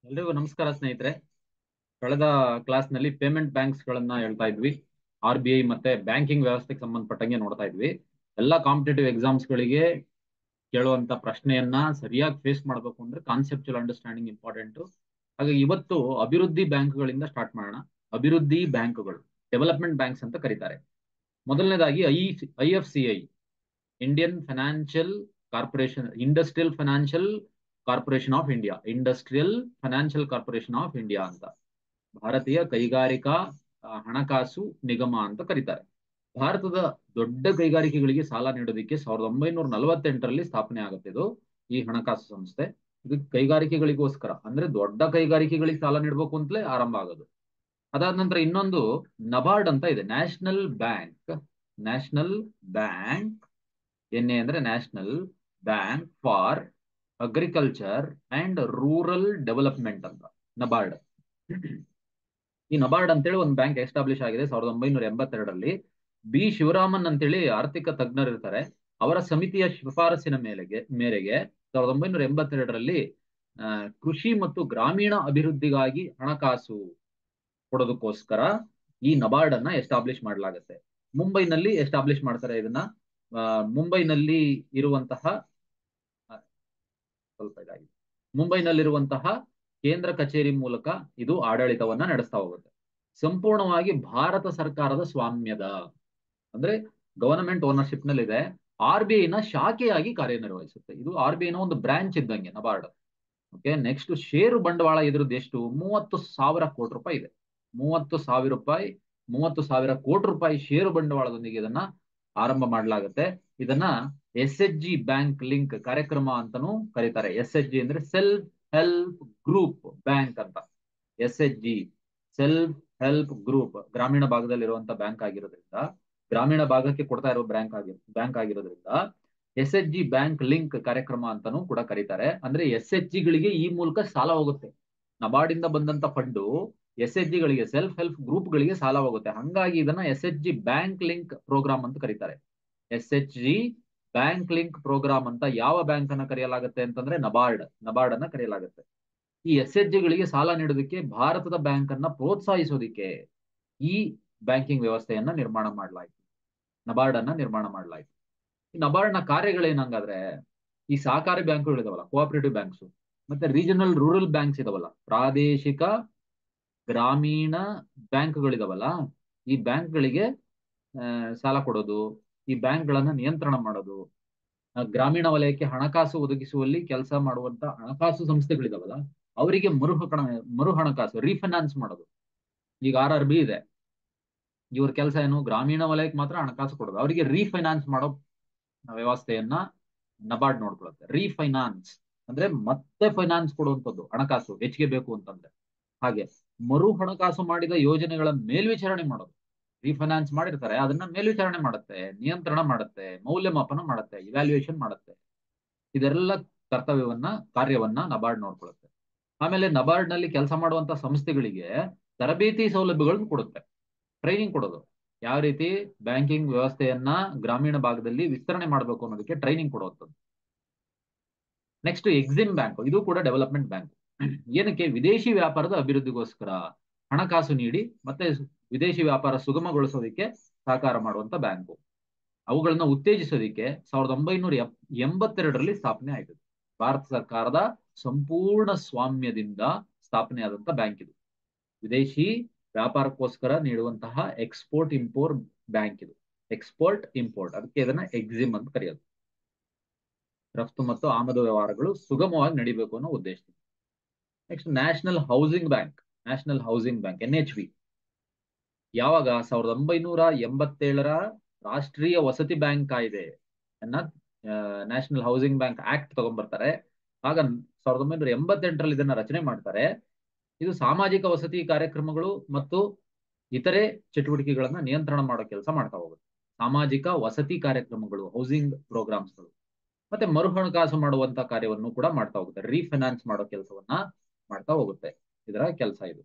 ಎಲ್ರಿಗೂ ನಮಸ್ಕಾರ ಸ್ನೇಹಿತರೆ. ಕಳೆದ ಕ್ಲಾಸ್ ನಲ್ಲಿ ಪೇಮೆಂಟ್ ಬ್ಯಾಂಕ್ಸ್ ಗಳನ್ನ ಹೇಳ್ತಾ ಇದ್ವಿ. RBI ಮತ್ತೆ ಬ್ಯಾಂಕಿಂಗ್ ವ್ಯವಸ್ಥೆಗೆ ಸಂಬಂಧಪಟ್ಟಂಗೆ ನೋಡ್ತಾ ಇದ್ವಿ. ಎಲ್ಲಾ ಕಾಂಪಿಟೇಟಿವ್ ಎಕ್ಸಾಮ್ಸ್ ಗಳಿಗೆ ಕೇಳುವಂತ ಪ್ರಶ್ನೆಯನ್ನ ಸರಿಯಾಗಿ ಫೇಸ್ ಮಾಡಬೇಕು ಅಂದ್ರೆ ಕಾನ್ಸೆಪ್ಚುಯಲ್ ಅಂಡರ್ಸ್ಟ್ಯಾಂಡಿಂಗ್ ಇಂಪಾರ್ಟೆಂಟ್. ಹಾಗಾಗಿ ಇವತ್ತು ಅಭಿವೃದ್ಧಿ ಬ್ಯಾಂಕ್ಗಳಿಂದ ಸ್ಟಾರ್ಟ್ ಮಾಡೋಣ. ಅಭಿವೃದ್ಧಿ ಬ್ಯಾಂಕ್ಗಳು ಡೆವಲಪ್ಮೆಂಟ್ ಬ್ಯಾಂಕ್ಸ್ ಅಂತ ಕರೀತಾರೆ. ಮೊದಲನೇದಾಗಿ IFCI, Indian financial corporation, industrial financial corporation of India, industrial financial corporation of India ಅಂತ, ಭಾರತೀಯ ಕೈಗಾರಿಕಾ ಹಣಕಾಸು ನಿಗಮ ಅಂತ ಕರೀತಾರೆ. ಭಾರತದ ದೊಡ್ಡ ಕೈಗಾರಿಕೆಗಳಿಗೆ ಸಾಲ ನೀಡೋದಕ್ಕೆ 1948ರಲ್ಲಿ ಸ್ಥಾಪನೆ ಆಗುತ್ತೆ. ಇದು ಈ ಹಣಕಾಸು ಸಂಸ್ಥೆ. ಇದು ಕೈಗಾರಿಕೆಗಳಿಗೋಸ್ಕರ, ಅಂದ್ರೆ ದೊಡ್ಡ ಕೈಗಾರಿಕೆಗಳಿಗೆ ಸಾಲ ನೀಡಬೇಕು ಅಂತಲೇ ಆರಂಭ ಆಗೋದು. ಅದಾದ ನಂತರ ಇನ್ನೊಂದು ನಬಾರ್ಡ್ ಅಂತ ಇದೆ, national bank. National bank, NA ಅಂದ್ರೆ national bank for agriculture and rural development ಅಂತ, ನಬಾರ್ಡ್. ಈ ನಬಾರ್ಡ್ ಅಂತೇಳಿ ಒಂದು ಬ್ಯಾಂಕ್ ಎಸ್ಟಾಬ್ಲಿಷ್ ಆಗಿದೆ 1982ರಲ್ಲಿ. ಶಿವರಾಮನ್ ಅಂತೇಳಿ ಆರ್ಥಿಕ ತಜ್ಞರು ಇರ್ತಾರೆ. ಅವರ ಸಮಿತಿಯ ಶಿಫಾರಸಿನ ಮೇರೆಗೆ 1982ರಲ್ಲಿ ಕೃಷಿ ಮತ್ತು ಗ್ರಾಮೀಣ ಅಭಿವೃದ್ಧಿಗಾಗಿ ಹಣಕಾಸು ಕೊಡೋದಕ್ಕೋಸ್ಕರ ಈ ನಬಾರ್ಡ್ ಅನ್ನ ಎಸ್ಟಾಬ್ಲಿಷ್ ಮಾಡಲಾಗುತ್ತೆ. ಮುಂಬೈನಲ್ಲಿ ಎಸ್ಟಾಬ್ಲಿಷ್ ಮಾಡ್ತಾರೆ ಇದನ್ನ. ಮುಂಬೈನಲ್ಲಿ ಇರುವಂತಹ ಮುಂಬೈನಲ್ಲಿರುವಂತಹ ಕೇಂದ್ರ ಕಚೇರಿ ಮೂಲಕ ಇದು ಆಡಳಿತವನ್ನ ನಡೆಸ್ತಾ ಹೋಗುತ್ತೆ. ಸಂಪೂರ್ಣವಾಗಿ ಭಾರತ ಸರ್ಕಾರದ ಸ್ವಾಮ್ಯದ, ಅಂದ್ರೆ ಗವರ್ನಮೆಂಟ್ ಓನರ್ಶಿಪ್ ನಲ್ಲಿ ಇದೆ. RBI ನ ಶಾಖೆಯಾಗಿ ಕಾರ್ಯನಿರ್ವಹಿಸುತ್ತೆ. ಇದು RBI ನ ಒಂದು ಬ್ರಾಂಚ್ ಇದ್ದಂಗೆ ನಬಾರ್ಡ್. ಓಕೆ, ನೆಕ್ಸ್ಟ್ ಷೇರು ಬಂಡವಾಳ ಇದ್ರದ್ದು ಎಷ್ಟು? 30,000 ಕೋಟಿ ರೂಪಾಯಿ ಇದೆ. 30,000 ಕೋಟಿ ರೂಪಾಯಿ ಷೇರು ಬಂಡವಾಳದೊಂದಿಗೆ ಇದನ್ನ ಆರಂಭ ಮಾಡಲಾಗುತ್ತೆ. ಇದನ್ನ SHG ಬ್ಯಾಂಕ್ ಲಿಂಕ್ ಕಾರ್ಯಕ್ರಮ ಅಂತಾನೂ ಕರೀತಾರೆ. SHG ಅಂದ್ರೆ ಸೆಲ್ಫ್ ಹೆಲ್ಪ್ ಗ್ರೂಪ್ ಬ್ಯಾಂಕ್ ಅಂತ. SHG ಸೆಲ್ಫ್ ಹೆಲ್ಪ್ ಗ್ರೂಪ್ ಗ್ರಾಮೀಣ ಭಾಗದಲ್ಲಿರುವಂತ ಬ್ಯಾಂಕ್ ಆಗಿರೋದ್ರಿಂದ, ಗ್ರಾಮೀಣ ಭಾಗಕ್ಕೆ ಕೊಡ್ತಾ ಇರೋ ಬ್ಯಾಂಕ್ ಆಗಿರೋದ್ರಿಂದ SHG ಬ್ಯಾಂಕ್ ಲಿಂಕ್ ಕಾರ್ಯಕ್ರಮ ಅಂತಾನೂ ಕೂಡ ಕರೀತಾರೆ. ಅಂದ್ರೆ SHG ಗಳಿಗೆ ಈ ಮೂಲಕ ಸಾಲ ಹೋಗುತ್ತೆ. ನಬಾರ್ಡಿಂದ ಬಂದಂತ ಫಂಡು SHG ಗಳಿಗೆ, ಸೆಲ್ಫ್ ಹೆಲ್ಪ್ ಗ್ರೂಪ್ ಗಳಿಗೆ ಸಾಲ ಹೋಗುತ್ತೆ. ಹಂಗಾಗಿ ಇದನ್ನ SHG ಬ್ಯಾಂಕ್ ಲಿಂಕ್ ಪ್ರೋಗ್ರಾಮ್ ಅಂತ ಕರೀತಾರೆ. SHG ಬ್ಯಾಂಕ್ ಲಿಂಕ್ ಪ್ರೋಗ್ರಾಮ್ ಅಂತ ಯಾವ ಬ್ಯಾಂಕ್ ಅನ್ನ ಕರೆಯಲಾಗುತ್ತೆ ಅಂತಂದ್ರೆ ನಬಾರ್ಡ್ ಅನ್ನ ಕರೆಯಲಾಗುತ್ತೆ. ಈ SHG ಗಳಿಗೆ ಸಾಲ ನೀಡೋದಕ್ಕೆ, ಭಾರತದ ಬ್ಯಾಂಕ್ ಅನ್ನ ಪ್ರೋತ್ಸಾಹಿಸೋದಕ್ಕೆ ಈ ಬ್ಯಾಂಕಿಂಗ್ ವ್ಯವಸ್ಥೆಯನ್ನ ನಿರ್ಮಾಣ ಮಾಡಲಾಯಿತು. ನಬಾರ್ಡ್ ಅನ್ನ ನಿರ್ಮಾಣ ಮಾಡಲಾಯಿತು. ಈ ನಬಾರ್ಡ್ ನ ಕಾರ್ಯಗಳೇನಂಗಾದ್ರೆ, ಈ ಸಹಕಾರಿ ಬ್ಯಾಂಕ್ಗಳು ಇದಾವಲ್ಲ, ಕೋಆಪರೇಟಿವ್ ಬ್ಯಾಂಕ್ಸ್, ಮತ್ತೆ ರೀಜನಲ್ ರೂರಲ್ ಬ್ಯಾಂಕ್ಸ್ ಇದಾವಲ್ಲ, ಪ್ರಾದೇಶಿಕ ಗ್ರಾಮೀಣ ಬ್ಯಾಂಕ್ಗಳಿದಾವಲ್ಲ, ಈ ಬ್ಯಾಂಕ್ಗಳಿಗೆ ಸಾಲ ಕೊಡೋದು, ಈ ಬ್ಯಾಂಕ್ಗಳನ್ನ ನಿಯಂತ್ರಣ ಮಾಡೋದು, ಗ್ರಾಮೀಣ ವಲಯಕ್ಕೆ ಹಣಕಾಸು ಒದಗಿಸುವಲ್ಲಿ ಕೆಲಸ ಮಾಡುವಂತ ಹಣಕಾಸು ಸಂಸ್ಥೆಗಳಿದಾವಲ್ಲ, ಅವರಿಗೆ ಮರು ಹಣಕಾಸು ರೀಫೈನಾನ್ಸ್ ಮಾಡೋದು. ಈಗ RRB ಇದೆ, ಇವ್ರ ಕೆಲಸ ಏನು? ಗ್ರಾಮೀಣ ವಲಯಕ್ಕೆ ಮಾತ್ರ ಹಣಕಾಸು ಕೊಡೋದು. ಅವರಿಗೆ ರೀಫೈನಾನ್ಸ್ ಮಾಡೋ ವ್ಯವಸ್ಥೆಯನ್ನ ನಬಾರ್ಡ್ ನೋಡ್ಕೊಳ್ಳುತ್ತೆ. ರೀಫೈನಾನ್ಸ್ ಅಂದ್ರೆ ಮತ್ತೆ ಫೈನಾನ್ಸ್ ಕೊಡುವಂಥದ್ದು, ಹಣಕಾಸು ಹೆಚ್ಚಿಗೆ ಬೇಕು ಅಂತಂದ್ರೆ. ಹಾಗೆ ಮರು ಹಣಕಾಸು ಮಾಡಿದ ಯೋಜನೆಗಳ ಮೇಲ್ವಿಚಾರಣೆ ಮಾಡೋದು. ರೀಫೈನಾನ್ಸ್ ಮಾಡಿರ್ತಾರೆ, ಅದನ್ನ ಮೇಲ್ವಿಚಾರಣೆ ಮಾಡುತ್ತೆ, ನಿಯಂತ್ರಣ ಮಾಡುತ್ತೆ, ಮೌಲ್ಯಮಾಪನ ಮಾಡುತ್ತೆ, ಇವ್ಯಾಲ್ಯೂಯೇಷನ್ ಮಾಡುತ್ತೆ. ಇದೆಲ್ಲ ಕಾರ್ಯವನ್ನ ನಬಾರ್ಡ್ ನೋಡ್ಕೊಳ್ಳುತ್ತೆ. ಆಮೇಲೆ ನಬಾರ್ಡ್ ನಲ್ಲಿ ಕೆಲಸ ಮಾಡುವಂತ ಸಂಸ್ಥೆಗಳಿಗೆ ತರಬೇತಿ ಸೌಲಭ್ಯಗಳನ್ನು ಕೊಡುತ್ತೆ, ಟ್ರೈನಿಂಗ್ ಕೊಡೋದು. ಯಾವ ರೀತಿ ಬ್ಯಾಂಕಿಂಗ್ ವ್ಯವಸ್ಥೆಯನ್ನ ಗ್ರಾಮೀಣ ಭಾಗದಲ್ಲಿ ವಿಸ್ತರಣೆ ಮಾಡಬೇಕು ಅನ್ನೋದಕ್ಕೆ ಟ್ರೈನಿಂಗ್ ಕೊಡುವಂಥದ್ದು. ನೆಕ್ಸ್ಟ್ ಎಕ್ಸಿಮ್ ಬ್ಯಾಂಕ್, ಇದು ಕೂಡ ಡೆವಲಪ್ಮೆಂಟ್ ಬ್ಯಾಂಕ್. ಏನಕ್ಕೆ? ವಿದೇಶಿ ವ್ಯಾಪಾರದ ಅಭಿವೃದ್ಧಿಗೋಸ್ಕರ ಹಣಕಾಸು ನೀಡಿ ಮತ್ತೆ ವಿದೇಶಿ ವ್ಯಾಪಾರ ಸುಗಮಗೊಳಿಸೋದಕ್ಕೆ ಸಹಕಾರ ಮಾಡುವಂತ ಬ್ಯಾಂಕು. ಅವುಗಳನ್ನ ಉತ್ತೇಜಿಸೋದಕ್ಕೆ 1982ರಲ್ಲಿ ಸ್ಥಾಪನೆ ಆಯಿತು. ಭಾರತ ಸರ್ಕಾರದ ಸಂಪೂರ್ಣ ಸ್ವಾಮ್ಯದಿಂದ ಸ್ಥಾಪನೆ ಆದಂತ ಬ್ಯಾಂಕ್ ಇದು. ವಿದೇಶಿ ವ್ಯಾಪಾರಕ್ಕೋಸ್ಕರ ನೀಡುವಂತಹ ಎಕ್ಸ್ಪೋರ್ಟ್ ಇಂಪೋರ್ಟ್ ಬ್ಯಾಂಕ್ ಇದು. ಎಕ್ಸ್ಪೋರ್ಟ್ ಇಂಪೋರ್ಟ್, ಅದಕ್ಕೆ ಇದನ್ನ ಎಕ್ಸಿಮ್ ಅಂತ ಕರೆಯೋದು. ರಫ್ತು ಮತ್ತು ಆಮದು ವ್ಯವಹಾರಗಳು ಸುಗಮವಾಗಿ ನಡಿಬೇಕು ಅನ್ನೋ ಉದ್ದೇಶ. Next national housing bank. National housing bank NHB ಯಾವಾಗ 1987ರ ರಾಷ್ಟ್ರೀಯ ವಸತಿ ಬ್ಯಾಂಕ್ ಕಾಯ್ದೆ ನ್ಯಾಷನಲ್ ಹೌಸಿಂಗ್ ಬ್ಯಾಂಕ್ ಆಕ್ಟ್ ತಗೊಂಡ್ಬರ್ತಾರೆ. ಆಗ 1988ರಲ್ಲಿ ಇದನ್ನ ರಚನೆ ಮಾಡ್ತಾರೆ. ಇದು ಸಾಮಾಜಿಕ ವಸತಿ ಕಾರ್ಯಕ್ರಮಗಳು ಮತ್ತು ಇತರೆ ಚಟುವಟಿಕೆಗಳನ್ನ ನಿಯಂತ್ರಣ ಮಾಡೋ ಕೆಲಸ ಮಾಡ್ತಾ ಹೋಗುತ್ತೆ. ಸಾಮಾಜಿಕ ವಸತಿ ಕಾರ್ಯಕ್ರಮಗಳು, ಹೌಸಿಂಗ್ ಪ್ರೋಗ್ರಾಮ್ಸ್ಗಳು, ಮತ್ತೆ ಮರು ಹಣಕಾಸು ಮಾಡುವಂತ ಕಾರ್ಯವನ್ನು ಕೂಡ ಮಾಡ್ತಾ ಹೋಗುತ್ತೆ. ರೀಫೈನಾನ್ಸ್ ಮಾಡೋ ಕೆಲಸವನ್ನ ಮಾಡ್ತಾ ಹೋಗುತ್ತೆ. ಇದರ ಕೆಲಸ ಇದು.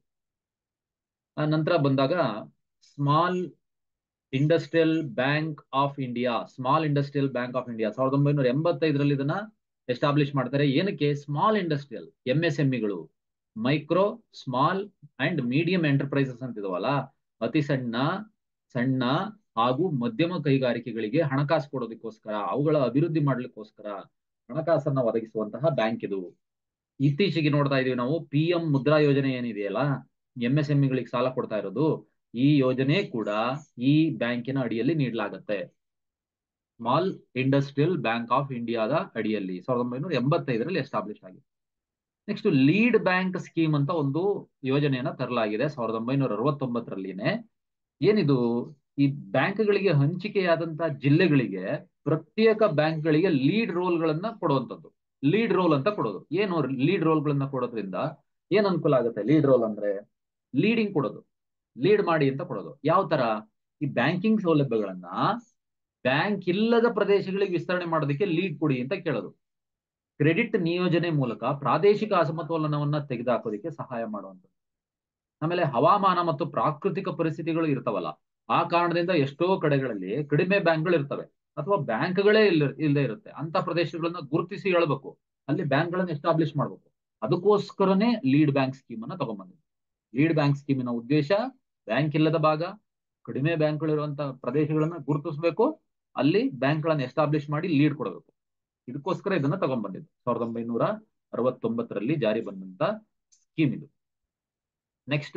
ನಂತರ ಬಂದಾಗ small industrial bank of India. Small industrial bank of India 1985ರಲ್ಲಿ ಇದನ್ನ ಎಸ್ಟಾಬ್ಲಿಷ್ ಮಾಡ್ತಾರೆ. ಏನಕ್ಕೆ? ಸ್ಮಾಲ್ ಇಂಡಸ್ಟ್ರಿಯಲ್, MSMEಗಳು, micro, small and medium enterprises ಅಂತಿದವಲ್ಲ, ಅತಿ ಸಣ್ಣ, ಸಣ್ಣ ಹಾಗೂ ಮಧ್ಯಮ ಕೈಗಾರಿಕೆಗಳಿಗೆ ಹಣಕಾಸು ಕೊಡೋದಕ್ಕೋಸ್ಕರ, ಅವುಗಳ ಅಭಿವೃದ್ಧಿ ಮಾಡ್ಲಿಕ್ಕೋಸ್ಕರ ಹಣಕಾಸನ್ನ ಒದಗಿಸುವಂತಹ ಬ್ಯಾಂಕ್ ಇದು. ಇತ್ತೀಚೆಗೆ ನೋಡ್ತಾ ಇದೀವಿ ನಾವು PM ಮುದ್ರಾ ಯೋಜನೆ ಏನಿದೆಯಲ್ಲ, MSMEಗಳಿಗೆ ಸಾಲ ಕೊಡ್ತಾ ಇರೋದು, ಈ ಯೋಜನೆ ಕೂಡ ಈ ಬ್ಯಾಂಕಿನ ಅಡಿಯಲ್ಲಿ ನೀಡಲಾಗುತ್ತೆ. ಸ್ಮಾಲ್ ಇಂಡಸ್ಟ್ರಿಯಲ್ ಬ್ಯಾಂಕ್ ಆಫ್ ಇಂಡಿಯಾದ ಅಡಿಯಲ್ಲಿ 1985ರಲ್ಲಿ ಎಸ್ಟಾಬ್ಲಿಷ್ ಆಗಿದೆ. ನೆಕ್ಸ್ಟ್ ಲೀಡ್ ಬ್ಯಾಂಕ್ ಸ್ಕೀಮ್ ಅಂತ ಒಂದು ಯೋಜನೆಯನ್ನ ತರಲಾಗಿದೆ 1969ರಲ್ಲಿನೇ. ಏನಿದು? ಈ ಬ್ಯಾಂಕ್ಗಳಿಗೆ ಹಂಚಿಕೆಯಾದಂತಹ ಜಿಲ್ಲೆಗಳಿಗೆ ಪ್ರತ್ಯೇಕ ಬ್ಯಾಂಕ್ಗಳಿಗೆ ಲೀಡ್ ರೋಲ್ಗಳನ್ನ ಕೊಡುವಂಥದ್ದು. ಲೀಡ್ ರೋಲ್ ಅಂತ ಕೊಡೋದು. ಏನು ಲೀಡ್ ರೋಲ್ಗಳನ್ನ ಕೊಡೋದ್ರಿಂದ ಏನ್ ಅನುಕೂಲ ಆಗುತ್ತೆ? ಲೀಡ್ ರೋಲ್ ಅಂದ್ರೆ ಲೀಡಿಂಗ್ ಕೊಡೋದು, ಲೀಡ್ ಮಾಡಿ ಅಂತ ಕೊಡೋದು. ಯಾವ ತರ? ಈ ಬ್ಯಾಂಕಿಂಗ್ ಸೌಲಭ್ಯಗಳನ್ನ ಬ್ಯಾಂಕ್ ಇಲ್ಲದ ಪ್ರದೇಶಗಳಿಗೆ ವಿಸ್ತರಣೆ ಮಾಡೋದಕ್ಕೆ ಲೀಡ್ ಕೊಡಿ ಅಂತ ಕೇಳೋದು. ಕ್ರೆಡಿಟ್ ನಿಯೋಜನೆ ಮೂಲಕ ಪ್ರಾದೇಶಿಕ ಅಸಮತೋಲನವನ್ನ ತೆಗೆದುಹಾಕೋದಕ್ಕೆ ಸಹಾಯ ಮಾಡುವಂಥದ್ದು. ಆಮೇಲೆ ಹವಾಮಾನ ಮತ್ತು ಪ್ರಾಕೃತಿಕ ಪರಿಸ್ಥಿತಿಗಳು ಇರ್ತಾವಲ್ಲ, ಆ ಕಾರಣದಿಂದ ಎಷ್ಟೋ ಕಡೆಗಳಲ್ಲಿ ಕಡಿಮೆ ಬ್ಯಾಂಕ್ಗಳು ಇರ್ತವೆ ಅಥವಾ ಬ್ಯಾಂಕ್ಗಳೇ ಇಲ್ಲದೆ ಇರುತ್ತೆ. ಅಂತ ಪ್ರದೇಶಗಳನ್ನ ಗುರುತಿಸಿ ಹೇಳ್ಬೇಕು, ಅಲ್ಲಿ ಬ್ಯಾಂಕ್ಗಳನ್ನ ಎಸ್ಟಾಬ್ಲಿಷ್ ಮಾಡ್ಬೇಕು. ಅದಕ್ಕೋಸ್ಕರನೇ ಲೀಡ್ ಬ್ಯಾಂಕ್ ಸ್ಕೀಮ್ ಅನ್ನ ತಗೊಂಡ್ಬಂದಿದೆ. ಲೀಡ್ ಬ್ಯಾಂಕ್ ಸ್ಕೀಮಿನ ಉದ್ದೇಶ ಬ್ಯಾಂಕ್ ಇಲ್ಲದ ಭಾಗ, ಕಡಿಮೆ ಬ್ಯಾಂಕ್ಗಳಿರುವಂತಹ ಪ್ರದೇಶಗಳನ್ನ ಗುರುತಿಸಬೇಕು, ಅಲ್ಲಿ ಬ್ಯಾಂಕ್ಗಳನ್ನ ಎಸ್ಟಾಬ್ಲಿಷ್ ಮಾಡಿ ಲೀಡ್ ಕೊಡಬೇಕು. ಇದಕ್ಕೋಸ್ಕರ ಇದನ್ನ ತಗೊಂಡ್ಬಂದಿದ್ದು 1969ರಲ್ಲಿ ಜಾರಿ ಬಂದಂತ ಸ್ಕೀಮ್ ಇದು. ನೆಕ್ಸ್ಟ್,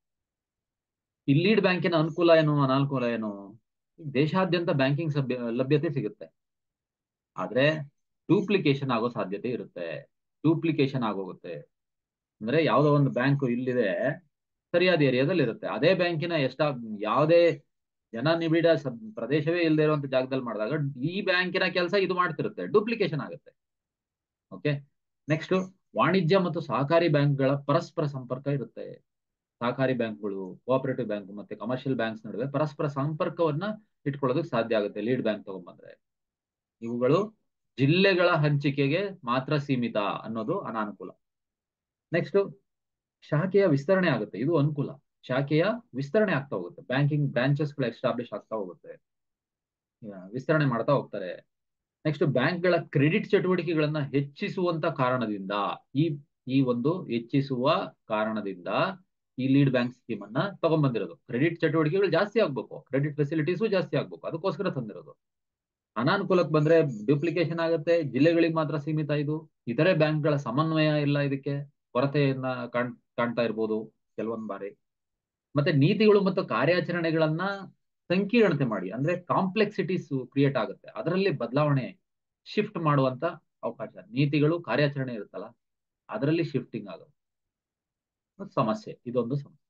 ಈ ಲೀಡ್ ಬ್ಯಾಂಕಿನ ಅನುಕೂಲ ಏನು, ಅನಾನುಕೂಲ ಏನು? ದೇಶಾದ್ಯಂತ ಬ್ಯಾಂಕಿಂಗ್ ಲಭ್ಯತೆ ಸಿಗುತ್ತೆ, ಆದ್ರೆ ಡೂಪ್ಲಿಕೇಶನ್ ಆಗೋ ಸಾಧ್ಯತೆ ಇರುತ್ತೆ. ಡೂಪ್ಲಿಕೇಶನ್ ಆಗೋಗುತ್ತೆ ಅಂದ್ರೆ ಯಾವ್ದೋ ಒಂದು ಬ್ಯಾಂಕ್ ಇಲ್ಲಿದೆ, ಸರಿಯಾದ ಏರಿಯಾದಲ್ಲಿ ಇರುತ್ತೆ, ಅದೇ ಬ್ಯಾಂಕಿನ ಯಾವುದೇ ಜನನಿಬಿಡ ಪ್ರದೇಶವೇ ಇಲ್ಲದೆ ಇರುವಂತ ಜಾಗದಲ್ಲಿ ಮಾಡಿದಾಗ ಈ ಬ್ಯಾಂಕಿನ ಕೆಲಸ ಇದು ಮಾಡ್ತಿರುತ್ತೆ, ಡೂಪ್ಲಿಕೇಶನ್ ಆಗುತ್ತೆ. ಓಕೆ. ನೆಕ್ಸ್ಟ್, ವಾಣಿಜ್ಯ ಮತ್ತು ಸಹಕಾರಿ ಬ್ಯಾಂಕ್ಗಳ ಪರಸ್ಪರ ಸಂಪರ್ಕ ಇರುತ್ತೆ. ಸಹಕಾರಿ ಬ್ಯಾಂಕ್ಗಳು, ಕೋಆಪರೇಟಿವ್ ಬ್ಯಾಂಕ್ ಮತ್ತೆ ಕಮರ್ಷಿಯಲ್ ಬ್ಯಾಂಕ್ಸ್ ನಡುವೆ ಪರಸ್ಪರ ಸಂಪರ್ಕವನ್ನ ಇಟ್ಕೊಳ್ಳೋದಕ್ಕೆ ಸಾಧ್ಯ ಆಗುತ್ತೆ ಲೀಡ್ ಬ್ಯಾಂಕ್ ತಗೊಂಡ್ಬಂದ್ರೆ. ಇವುಗಳು ಜಿಲ್ಲೆಗಳ ಹಂಚಿಕೆಗೆ ಮಾತ್ರ ಸೀಮಿತ ಅನ್ನೋದು ಅನಾನುಕೂಲ. ನೆಕ್ಸ್ಟ್, ಶಾಖೆಯ ವಿಸ್ತರಣೆ ಆಗುತ್ತೆ, ಇದು ಅನುಕೂಲ. ಶಾಖೆಯ ವಿಸ್ತರಣೆ ಆಗ್ತಾ ಹೋಗುತ್ತೆ, ಬ್ಯಾಂಕಿಂಗ್ ಬ್ರಾಂಚಸ್ಗಳು ಎಸ್ಟಾಬ್ಲಿಷ್ ಆಗ್ತಾ ಹೋಗುತ್ತೆ, ವಿಸ್ತರಣೆ ಮಾಡ್ತಾ ಹೋಗ್ತಾರೆ. ನೆಕ್ಸ್ಟ್, ಬ್ಯಾಂಕ್ಗಳ ಕ್ರೆಡಿಟ್ ಚಟುವಟಿಕೆಗಳನ್ನ ಹೆಚ್ಚಿಸುವಂತ ಕಾರಣದಿಂದ, ಈ ಒಂದು ಹೆಚ್ಚಿಸುವ ಕಾರಣದಿಂದ ಈ ಲೀಡ್ ಬ್ಯಾಂಕ್ ಸ್ಕೀಮ್ ಅನ್ನ ತಗೊಂಡ್ಬಂದಿರೋದು. ಕ್ರೆಡಿಟ್ ಚಟುವಟಿಕೆಗಳು ಜಾಸ್ತಿ ಆಗ್ಬೇಕು, ಕ್ರೆಡಿಟ್ ಫೆಸಿಲಿಟೀಸು ಜಾಸ್ತಿ ಆಗ್ಬೇಕು, ಅದಕ್ಕೋಸ್ಕರ ತಂದಿರೋದು. ಅನಾನುಕೂಲಕ್ಕೆ ಬಂದ್ರೆ ಡ್ಯೂಪ್ಲಿಕೇಶನ್ ಆಗುತ್ತೆ, ಜಿಲ್ಲೆಗಳಿಗೆ ಮಾತ್ರ ಸೀಮಿತ ಇದು, ಇತರೆ ಬ್ಯಾಂಕ್ಗಳ ಸಮನ್ವಯ ಇಲ್ಲ, ಇದಕ್ಕೆ ಕೊರತೆಯನ್ನ ಕಾಣ್ತಾ ಇರ್ಬೋದು ಕೆಲವೊಂದು ಬಾರಿ. ಮತ್ತೆ ನೀತಿಗಳು ಮತ್ತು ಕಾರ್ಯಾಚರಣೆಗಳನ್ನ ಸಂಕೀರ್ಣತೆ ಮಾಡಿ, ಅಂದ್ರೆ ಕಾಂಪ್ಲೆಕ್ಸಿಟೀಸ್ ಕ್ರಿಯೇಟ್ ಆಗುತ್ತೆ, ಅದರಲ್ಲಿ ಬದಲಾವಣೆ ಶಿಫ್ಟ್ ಮಾಡುವಂತ ಅವಕಾಶ. ನೀತಿಗಳು ಕಾರ್ಯಾಚರಣೆ ಇರುತ್ತಲ್ಲ, ಅದರಲ್ಲಿ ಶಿಫ್ಟಿಂಗ್ ಆಗುತ್ತೆ, ಸಮಸ್ಯೆ, ಇದೊಂದು ಸಮಸ್ಯೆ.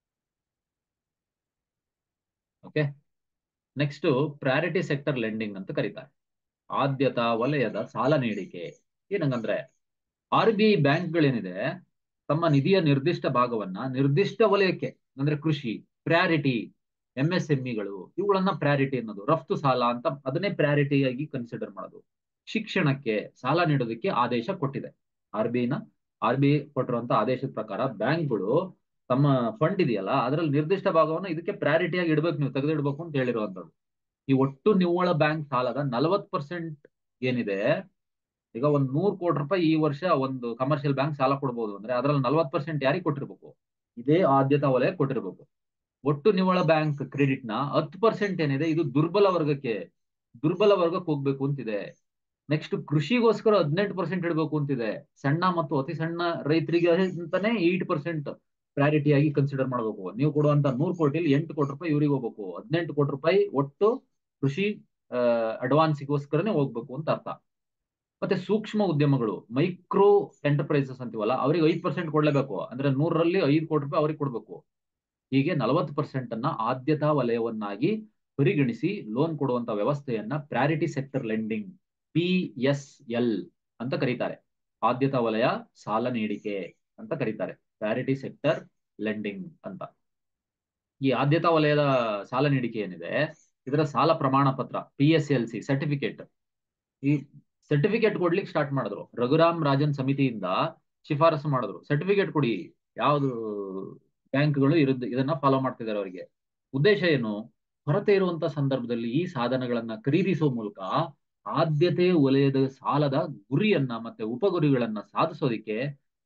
Okay. Next, priority sector lending ಅಂತ ಕರೀತಾರೆ. ಆದ್ಯತಾ ವಲಯದ ಸಾಲ ನೀಡಿಕೆ. ಏನಂಗಂದ್ರೆ RBI ಬ್ಯಾಂಕ್ಗಳೇನಿದೆ, ತಮ್ಮ ನಿಧಿಯ ನಿರ್ದಿಷ್ಟ ಭಾಗವನ್ನ ನಿರ್ದಿಷ್ಟ ವಲಯಕ್ಕೆ, ಅಂದ್ರೆ ಕೃಷಿ, ಪ್ರಯಾರಿಟಿ, MSMEಗಳು, ಇವುಗಳನ್ನ ಪ್ರಯಾರಿಟಿ ಅನ್ನೋದು, ರಫ್ತು ಸಾಲ ಅಂತ ಅದನ್ನೇ ಪ್ರಯಾರಿಟಿಯಾಗಿ ಕನ್ಸಿಡರ್ ಮಾಡೋದು. ಶಿಕ್ಷಣಕ್ಕೆ ಸಾಲ ನೀಡೋದಕ್ಕೆ ಆದೇಶ ಕೊಟ್ಟಿದೆ. RBI ಕೊಟ್ಟಿರುವಂತ ಆದೇಶದ ಪ್ರಕಾರ ಬ್ಯಾಂಕ್ಗಳು ತಮ್ಮ ಫಂಡ್ ಇದೆಯಲ್ಲ, ಅದರಲ್ಲಿ ನಿರ್ದಿಷ್ಟ ಭಾಗವನ್ನ ಇದಕ್ಕೆ ಪ್ರಯಾರಿಟಿಯಾಗಿ ಇಡ್ಬೇಕು, ನೀವು ತೆಗೆದಿಡ್ಬೇಕು ಅಂತ ಹೇಳಿರುವಂತದ್ದು. ಈ ಒಟ್ಟು ನಿವ್ವಳ ಬ್ಯಾಂಕ್ ಸಾಲದ 40% ಏನಿದೆ, ಈಗ ಒಂದ್ 100 ಕೋಟಿ ರೂಪಾಯಿ ಈ ವರ್ಷ ಒಂದು ಕಮರ್ಷಿಯಲ್ ಬ್ಯಾಂಕ್ ಸಾಲ ಕೊಡ್ಬೋದು ಅಂದ್ರೆ ಅದರಲ್ಲಿ 40% ಯಾರಿಗೆ ಕೊಟ್ಟಿರ್ಬೇಕು? ಇದೇ ಆದ್ಯತಾ ವಲಯ ಕೊಟ್ಟಿರ್ಬೇಕು. ಒಟ್ಟು ನಿವ್ವಳ ಬ್ಯಾಂಕ್ ಕ್ರೆಡಿಟ್ ನ 10% ಏನಿದೆ, ಇದು ದುರ್ಬಲ ವರ್ಗಕ್ಕೆ ಹೋಗ್ಬೇಕು ಅಂತಿದೆ. ನೆಕ್ಸ್ಟ್, ಕೃಷಿಗೋಸ್ಕರ 18% ಇಡಬೇಕು ಅಂತಿದೆ. ಸಣ್ಣ ಮತ್ತು ಅತಿ ಸಣ್ಣ ರೈತರಿಗೆ ಅಂತಾನೆ 8% ಪ್ರಯಾರಿಟಿಯಾಗಿ ಕನ್ಸಿಡರ್ ಮಾಡಬೇಕು. ನೀವು ಕೊಡುವಂತ 100 ಕೋಟಿಲಿ 8 ಕೋಟಿ ರೂಪಾಯಿ ಇವ್ರಿಗೆ ಹೋಗ್ಬೇಕು, 18 ಕೋಟಿ ರೂಪಾಯಿ ಒಟ್ಟು ಕೃಷಿ ಅಡ್ವಾನ್ಸ್ಗೋಸ್ಕರನೇ ಹೋಗ್ಬೇಕು ಅಂತ ಅರ್ಥ. ಮತ್ತೆ ಸೂಕ್ಷ್ಮ ಉದ್ಯಮಗಳು, ಮೈಕ್ರೋ ಎಂಟರ್ಪ್ರೈಸಸ್ ಅಂತೀವಲ್ಲ, ಅವ್ರಿಗೆ 5% ಕೊಡ್ಲೇಬೇಕು, ಅಂದ್ರೆ 100ರಲ್ಲಿ 5 ಕೋಟಿ ರೂಪಾಯಿ ಅವ್ರಿಗೆ ಕೊಡ್ಬೇಕು. ಹೀಗೆ 40% ಅನ್ನ ಆದ್ಯತಾ ವಲಯವನ್ನಾಗಿ ಪರಿಗಣಿಸಿ ಲೋನ್ ಕೊಡುವಂತ ವ್ಯವಸ್ಥೆಯನ್ನ ಪ್ರಯಾರಿಟಿ ಸೆಕ್ಟರ್ ಲೆಂಡಿಂಗ್, PSL ಅಂತ ಕರೀತಾರೆ. ಆದ್ಯತಾ ವಲಯ ಸಾಲ ನೀಡಿಕೆ ಅಂತ ಕರೀತಾರೆ, ಪ್ರಯಾರಿಟಿ ಸೆಕ್ಟರ್ ಲೆಂಡಿಂಗ್ ಅಂತ. ಈ ಆದ್ಯತಾ ವಲಯದ ಸಾಲ ನೀಡಿಕೆ ಏನಿದೆ, ಇದರ ಸಾಲ ಪ್ರಮಾಣ ಪತ್ರ PSLC ಸರ್ಟಿಫಿಕೇಟ್, ಈ ಸರ್ಟಿಫಿಕೇಟ್ ಕೊಡ್ಲಿಕ್ಕೆ ಸ್ಟಾರ್ಟ್ ಮಾಡಿದ್ರು. ರಘುರಾಮ್ ರಾಜನ್ ಸಮಿತಿಯಿಂದ ಶಿಫಾರಸು ಮಾಡಿದ್ರು, ಸರ್ಟಿಫಿಕೇಟ್ ಕೊಡಿ, ಯಾವ್ದು ಬ್ಯಾಂಕ್ಗಳು ಇದನ್ನ ಫಾಲೋ ಮಾಡ್ತಿದ್ದಾರೆ. ಅವರಿಗೆ ಉದ್ದೇಶ ಏನು? ಕೊರತೆ ಇರುವಂತ ಸಂದರ್ಭದಲ್ಲಿ ಈ ಸಾಧನಗಳನ್ನ ಖರೀದಿಸುವ ಮೂಲಕ ಆದ್ಯತೆ ವಲಯದ ಸಾಲದ ಗುರಿಯನ್ನ ಮತ್ತೆ ಉಪಗುರಿಗಳನ್ನ ಸಾಧಿಸೋದಿಕ್ಕೆ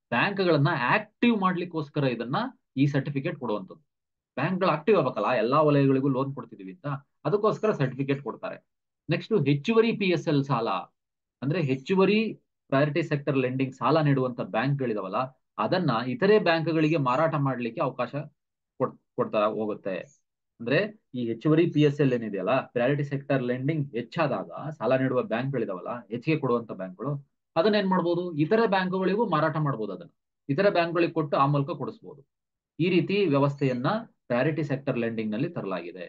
ಬ್ಯಾಂಕ್ಗಳನ್ನ ಆಕ್ಟಿವ್ ಮಾಡ್ಲಿಕ್ಕೋಸ್ಕರ ಇದನ್ನ ಈ ಸರ್ಟಿಫಿಕೇಟ್ ಕೊಡುವಂಥದ್ದು. ಬ್ಯಾಂಕ್ಗಳು ಆಕ್ಟಿವ್ ಆಗ್ಬೇಕಲ್ಲ, ಎಲ್ಲಾ ವಲಯಗಳಿಗೂ ಲೋನ್ ಕೊಡ್ತಿದೀವಿ ಅಂತ, ಅದಕ್ಕೋಸ್ಕರ ಸರ್ಟಿಫಿಕೇಟ್ ಕೊಡ್ತಾರೆ. ನೆಕ್ಸ್ಟ್ ಹೆಚ್ಚುವರಿ PSL ಸಾಲ, ಅಂದ್ರೆ ಹೆಚ್ಚುವರಿ ಪ್ರಯಾರಿಟಿ ಸೆಕ್ಟರ್ ಲೆಂಡಿಂಗ್ ಸಾಲ ನೀಡುವಂತ ಬ್ಯಾಂಕ್ಗಳಿದಾವಲ್ಲ, ಅದನ್ನ ಇತರೆ ಬ್ಯಾಂಕ್ಗಳಿಗೆ ಮಾರಾಟ ಮಾಡ್ಲಿಕ್ಕೆ ಅವಕಾಶ ಕೊಡ್ತಾ ಹೋಗುತ್ತೆ. ಅಂದ್ರೆ ಈ ಹೆಚ್ಚುವರಿ PSL ಏನಿದೆಯಲ್ಲ, ಪ್ರಯಾರಿಟಿ ಸೆಕ್ಟರ್ ಲೆಂಡಿಂಗ್ ಹೆಚ್ಚಾದಾಗ ಸಾಲ ನೀಡುವ ಬ್ಯಾಂಕ್ಗಳಿದಾವಲ್ಲ, ಹೆಚ್ಚಿಗೆ ಕೊಡುವಂತ ಬ್ಯಾಂಕ್ಗಳು, ಅದನ್ನ ಏನ್ ಮಾಡ್ಬೋದು, ಇತರ ಬ್ಯಾಂಕ್ಗಳಿಗೂ ಮಾರಾಟ ಮಾಡ್ಬೋದು. ಅದನ್ನ ಇತರ ಬ್ಯಾಂಕ್ಗಳಿಗೆ ಕೊಟ್ಟು ಆ ಮೂಲಕ ಕೊಡಿಸ್ಬೋದು. ಈ ರೀತಿ ವ್ಯವಸ್ಥೆಯನ್ನ ಪ್ರಯಾರಿಟಿ ಸೆಕ್ಟರ್ ಲೆಂಡಿಂಗ್ ನಲ್ಲಿ ತರಲಾಗಿದೆ.